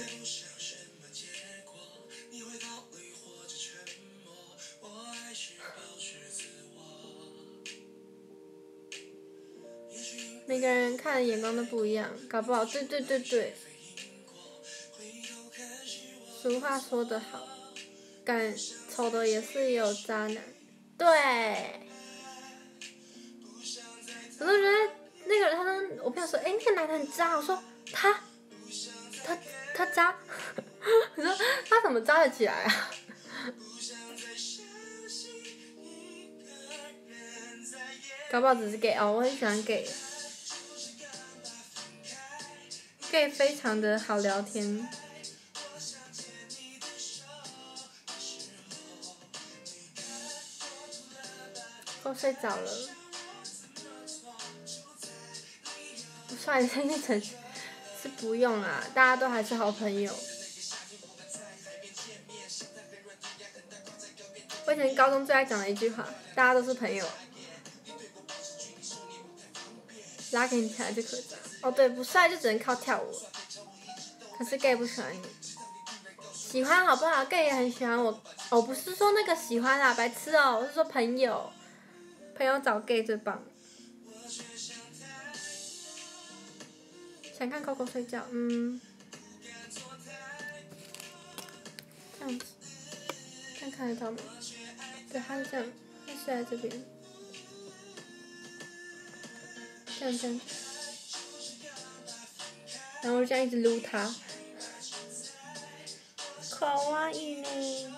每个人看的眼光都不一样，搞不好，对对对对。俗话说得好，敢丑的也是有渣男，对。我都觉得那个人，他跟我朋友说，哎、欸，那个男的很渣，我说他，他他渣，我说他怎么渣得起来啊？搞不好只是 gay 哦，我很喜欢 gay，gay 非常的好聊天。我睡着了。不帅的那层是不用啦，大家都还是好朋友。我以前高中最爱讲的一句话，大家都是朋友。拉给你起来就可以。哦，对，不帅就只能靠跳舞。可是 gay 不喜欢你。喜欢好不好 ？gay 也很喜欢我。哦，不是说那个喜欢啦，白痴哦，我是说朋友。朋友找 gay 最棒。想看 Coco 睡觉，嗯。这样子，这样看得到吗？对，他是这样，他睡在这边。这样这样，然后我就这样一直撸他。可愛いね。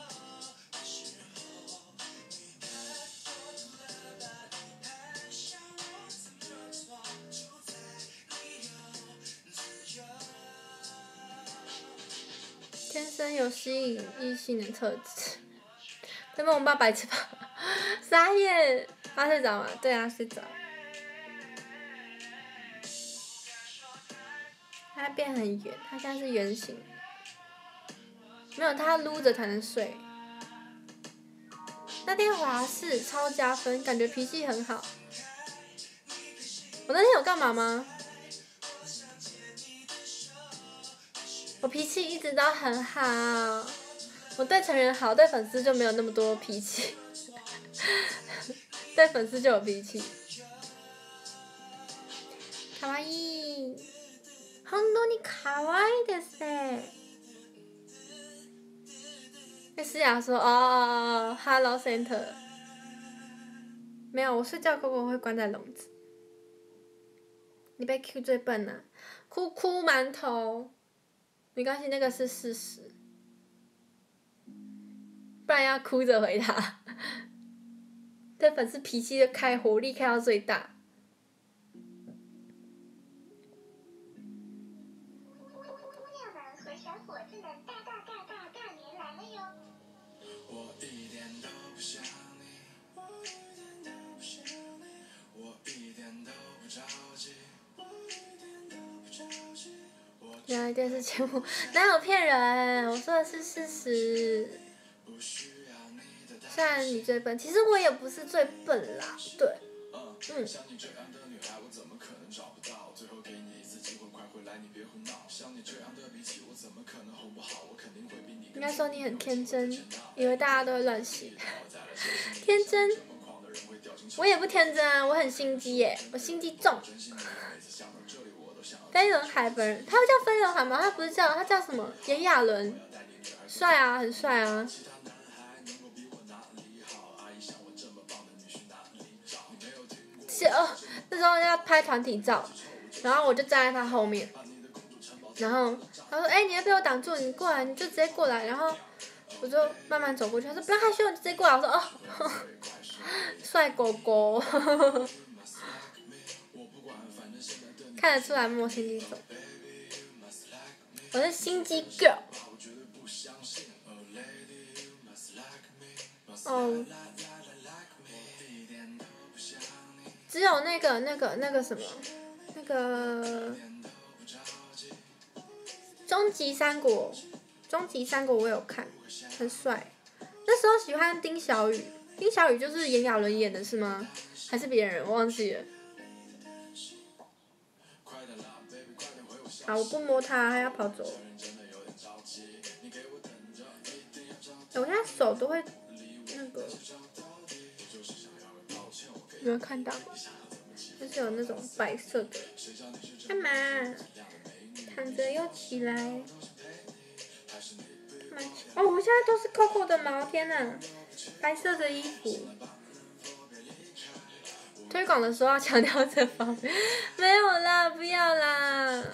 天生有吸引异性的特质。被梦爸白痴吧？傻眼！他睡着吗？对啊，睡着。它变很圆，它现在是圆形。没有，它撸着才能睡。那天华视超加分，感觉脾气很好。我那天有干嘛吗？我脾气一直都很好，我对成人好，对粉丝就没有那么多脾气。对粉丝就有脾气。かわいい。本当に可愛いですね。那思雅说：“哦哦哦 ，Hello Center。”没有，我睡觉狗狗会关在笼子。你被 Q 最笨了、啊，哭哭馒头。没关系，那个是事实。不然要哭着回答。对粉丝脾气就开火力开到最大。原来电视节目哪有骗人？我说的是事实。虽然你最笨，其实我也不是最笨啦，对，嗯。应该说你很天真，以为大家都会乱写。天真？我也不天真啊，我很心机耶，我心机重。飞轮海本人，他叫飞轮海吗？他不是叫，他叫什么？炎亚纶，帅啊，很帅啊。是哦，那时候要拍团体照，然后我就站在他后面，然后他说：“哎、欸，你要被我挡住，你过来，你就直接过来。”然后我就慢慢走过去，他说：“不要害羞，你直接过来。”我说：“哦，帅狗狗。”看得出来莫心机重，我是心机 girl。哦，只有那个那个那个什么，那个终极三国，终极三国我有看，很帅。那时候喜欢丁小雨，丁小雨就是炎亚纶演的是吗？还是别人？我忘记了。好，我不摸他，他要跑走了。我现在手都会那个，有没有看到？就是有那种白色的。干嘛？躺着又起来。哦，我现在都是 Coco 的毛，天哪！白色的衣服。推广的时候要强调这方面，没有啦，不要啦。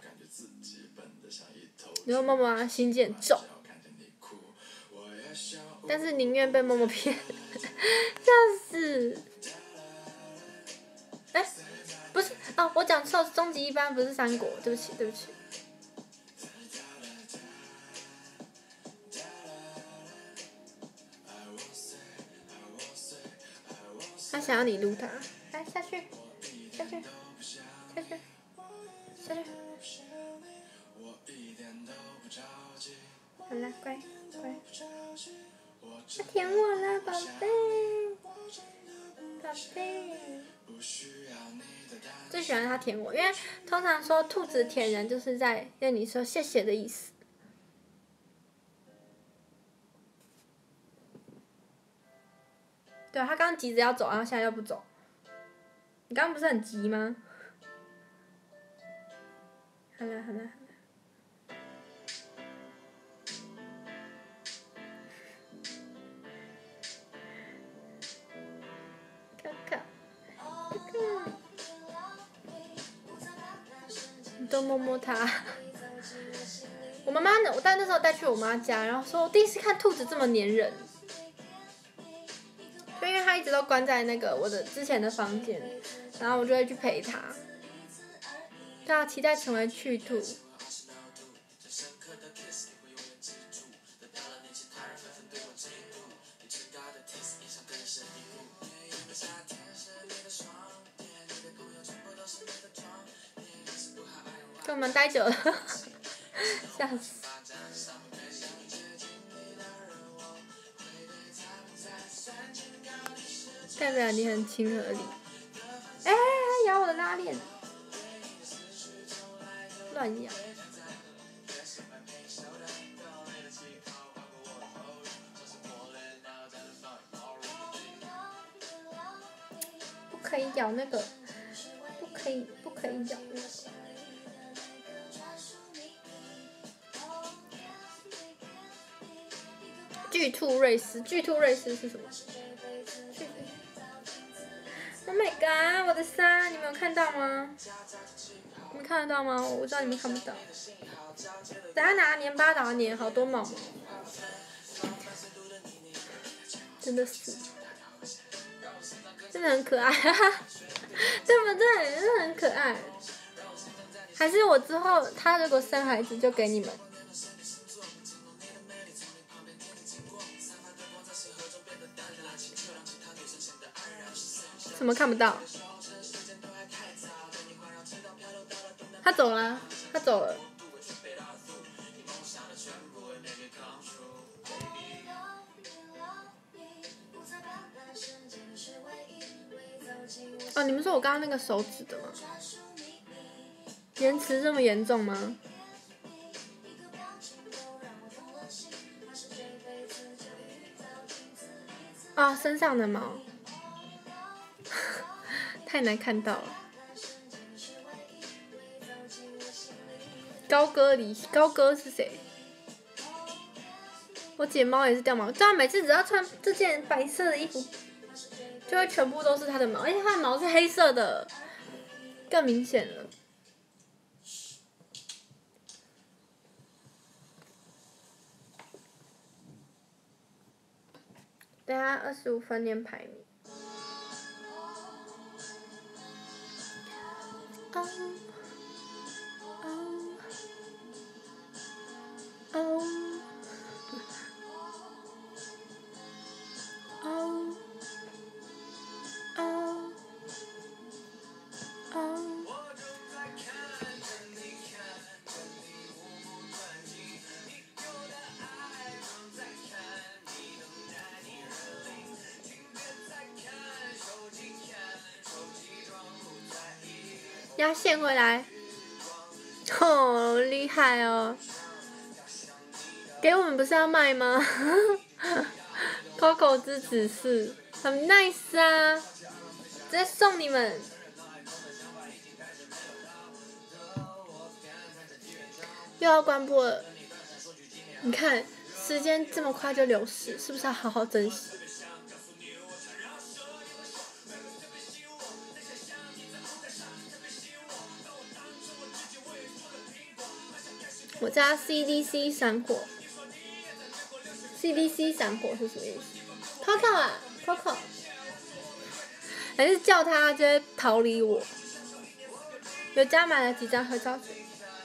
然后默默心机很重，但是宁愿被默默骗，笑死！哎、欸，不是哦，我讲错，终极一班不是三国，对不起，对不起。他想要你撸他，来下去，下去，下去，下去。好了，乖乖。他舔我了，宝贝，宝贝。最喜欢他舔我，因为通常说兔子舔人就是在跟你说谢谢的意思。对啊，他刚刚急着要走，然后现在又不走。你刚刚不是很急吗？好了好了好了。可可，可可，你多摸摸它。我妈妈呢？我带那时候带去我妈家，然后说我第一次看兔子这么粘人。就因为他一直都关在那个我的之前的房间，然后我就会去陪他。对啊，期待成为去兔。 跟我们待久了，笑死！代表你很亲和力。哎、欸，它咬我的拉链，乱咬。不可以咬那个，不可以，不可以咬那个。巨兔瑞斯，巨兔瑞斯是什么？ Oh my god！ 我的伞，你们有看到吗？你们看得到吗？我不知道你们看不到。等下拿黏巴达黏，好多毛毛。真的是，真的很可爱，哈哈，对不对？真的很可爱。还是我之后他如果生孩子就给你们。怎么看不到？他走了，他走了。哦，你们说我刚刚那个手指的吗？延迟这么严重吗？啊、哦，身上的毛。太难看到了。高歌离高歌是谁？我姐猫也是掉毛，对啊，每次只要穿这件白色的衣服，就会全部都是它的毛，而且它的毛是黑色的，更明显了。等下二十五分念排名。Oh, oh, oh, oh, oh, oh. 压线回来，哦，厉害哦！给我们不是要卖吗？Coco 之指示，很 nice 啊，直接送你们。又要关播了，你看时间这么快就流逝，是不是要好好珍惜？我家 C D C 闪火 ，C D C 闪火是什么意思 ？Coco 啊 ，Coco， 还是叫他直接逃离我？有家买了几张合照纸。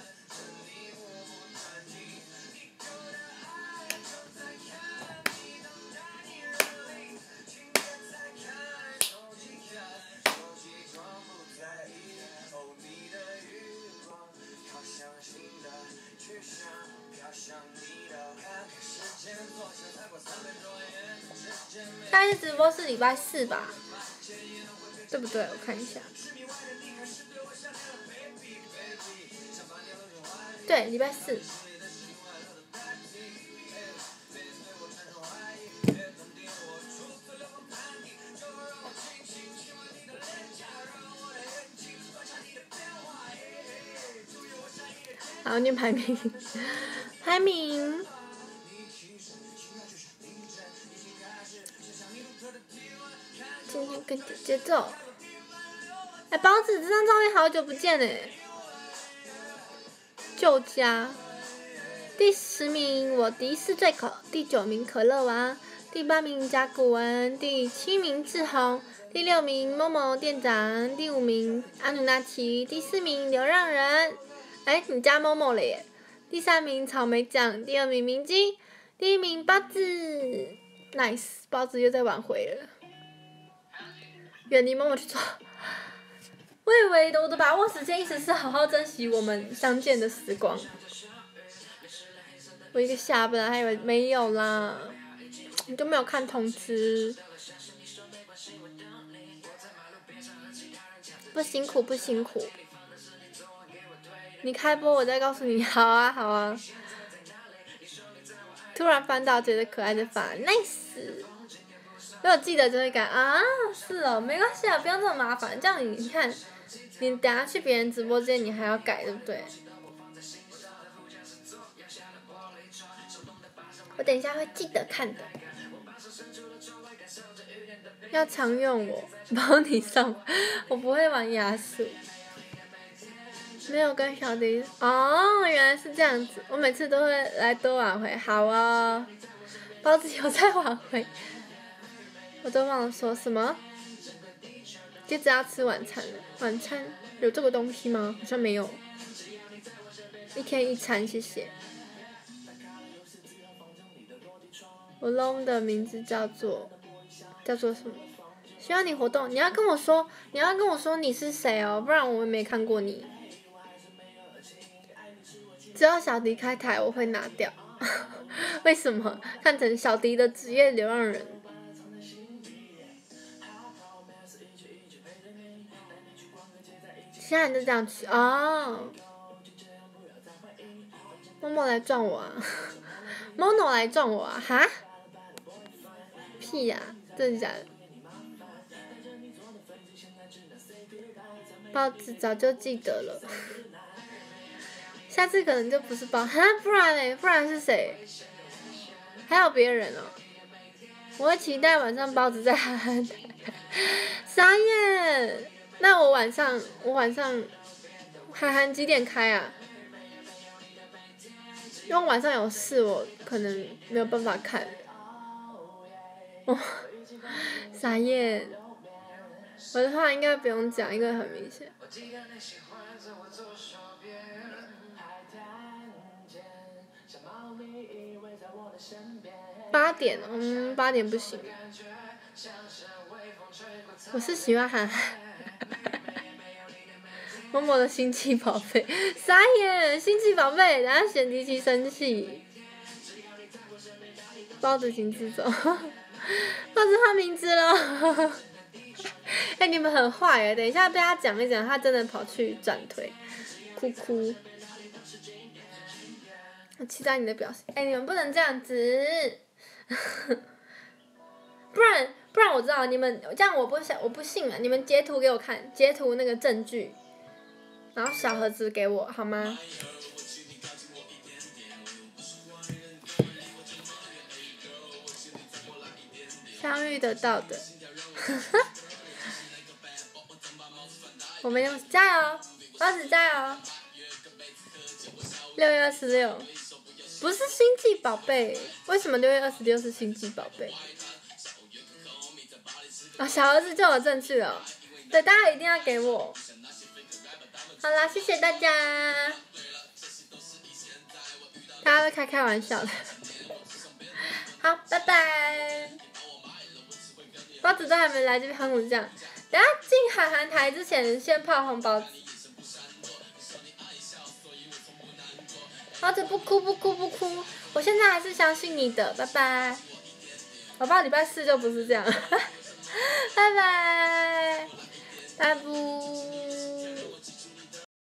下一次直播是礼拜四吧？对不对？我看一下。对，礼拜四。好，念排名，排名。今天跟着节奏。哎，包子，这张照片好久不见哎。旧家。第十名我迪斯最可，第九名可乐娃，第八名甲骨文，第七名志宏，第六名某某店长，第五名阿努纳奇，第四名流浪人。哎，你加某某了耶！第三名草莓酱，第二名明基，第一名包子 ，nice， 包子又在挽回了。 远离某某去做。我以为的我的把握时间意思是好好珍惜我们相见的时光。我一个下本来还以为没有啦，你都没有看通知。不辛苦不辛苦。你开播我再告诉你，好啊好啊。突然翻到觉得可爱的发 ，nice。如果记得就会改啊，是哦，没关系啊，不用这么麻烦。这样你你看，你等下去别人直播间你还要改，对不对？我等一下会记得看的。要常用我，帮你上，我不会玩亚数。没有跟小迪哦，原来是这样子。我每次都会来多挽回，好啊、哦。包子有在挽回，我都忘了说什么。接着要吃晚餐了，晚餐有这个东西吗？好像没有。一天一餐，谢谢。我 long 的名字叫做叫做什么？希望你活动，你要跟我说，你要跟我说你是谁哦，不然我没看过你。只要小迪开台，我会拿掉。为什么？看成小迪的职业流浪人。现在就这样吃哦。默默来撞我啊！Mono 来撞我啊！哈？屁呀、啊！真的假的？包子早就记得了。下次可能就不是包，哈，不然嘞，不然是谁？还有别人哦。我会期待晚上包子在憨憨台。傻眼！那我晚上，我晚上，憨憨几点开啊？因为晚上有事，我可能没有办法看。哦，傻眼！我的话应该不用讲，因为很明显。八点，嗯，八点不行。我是喜欢韩寒。某某的星际宝贝，傻眼！星际宝贝，等下选迪奇生气。包子请自走。包子换名字了。哎、欸，你们很坏哎！等一下被他讲一讲，他真的跑去转推，哭哭。我期待你的表现。哎、欸，你们不能这样子，不然不然我知道你们这样我不想我不信了。你们截图给我看，截图那个证据，然后小盒子给我好吗？相遇得到的。我们要加油，包子加油！六月二十六，不是星际宝贝，为什么六月二十六是星际宝贝？啊、哦，小儿子就有证据了，对，大家一定要给我。好啦，谢谢大家。大家都开开玩笑的。好，拜拜。包子都还没来，这边韩国酱。等下进韩寒台之前，先泡红包子。包子不哭不哭不哭，我现在还是相信你的，拜拜。我爸礼拜四就不是这样，拜拜，拜拜。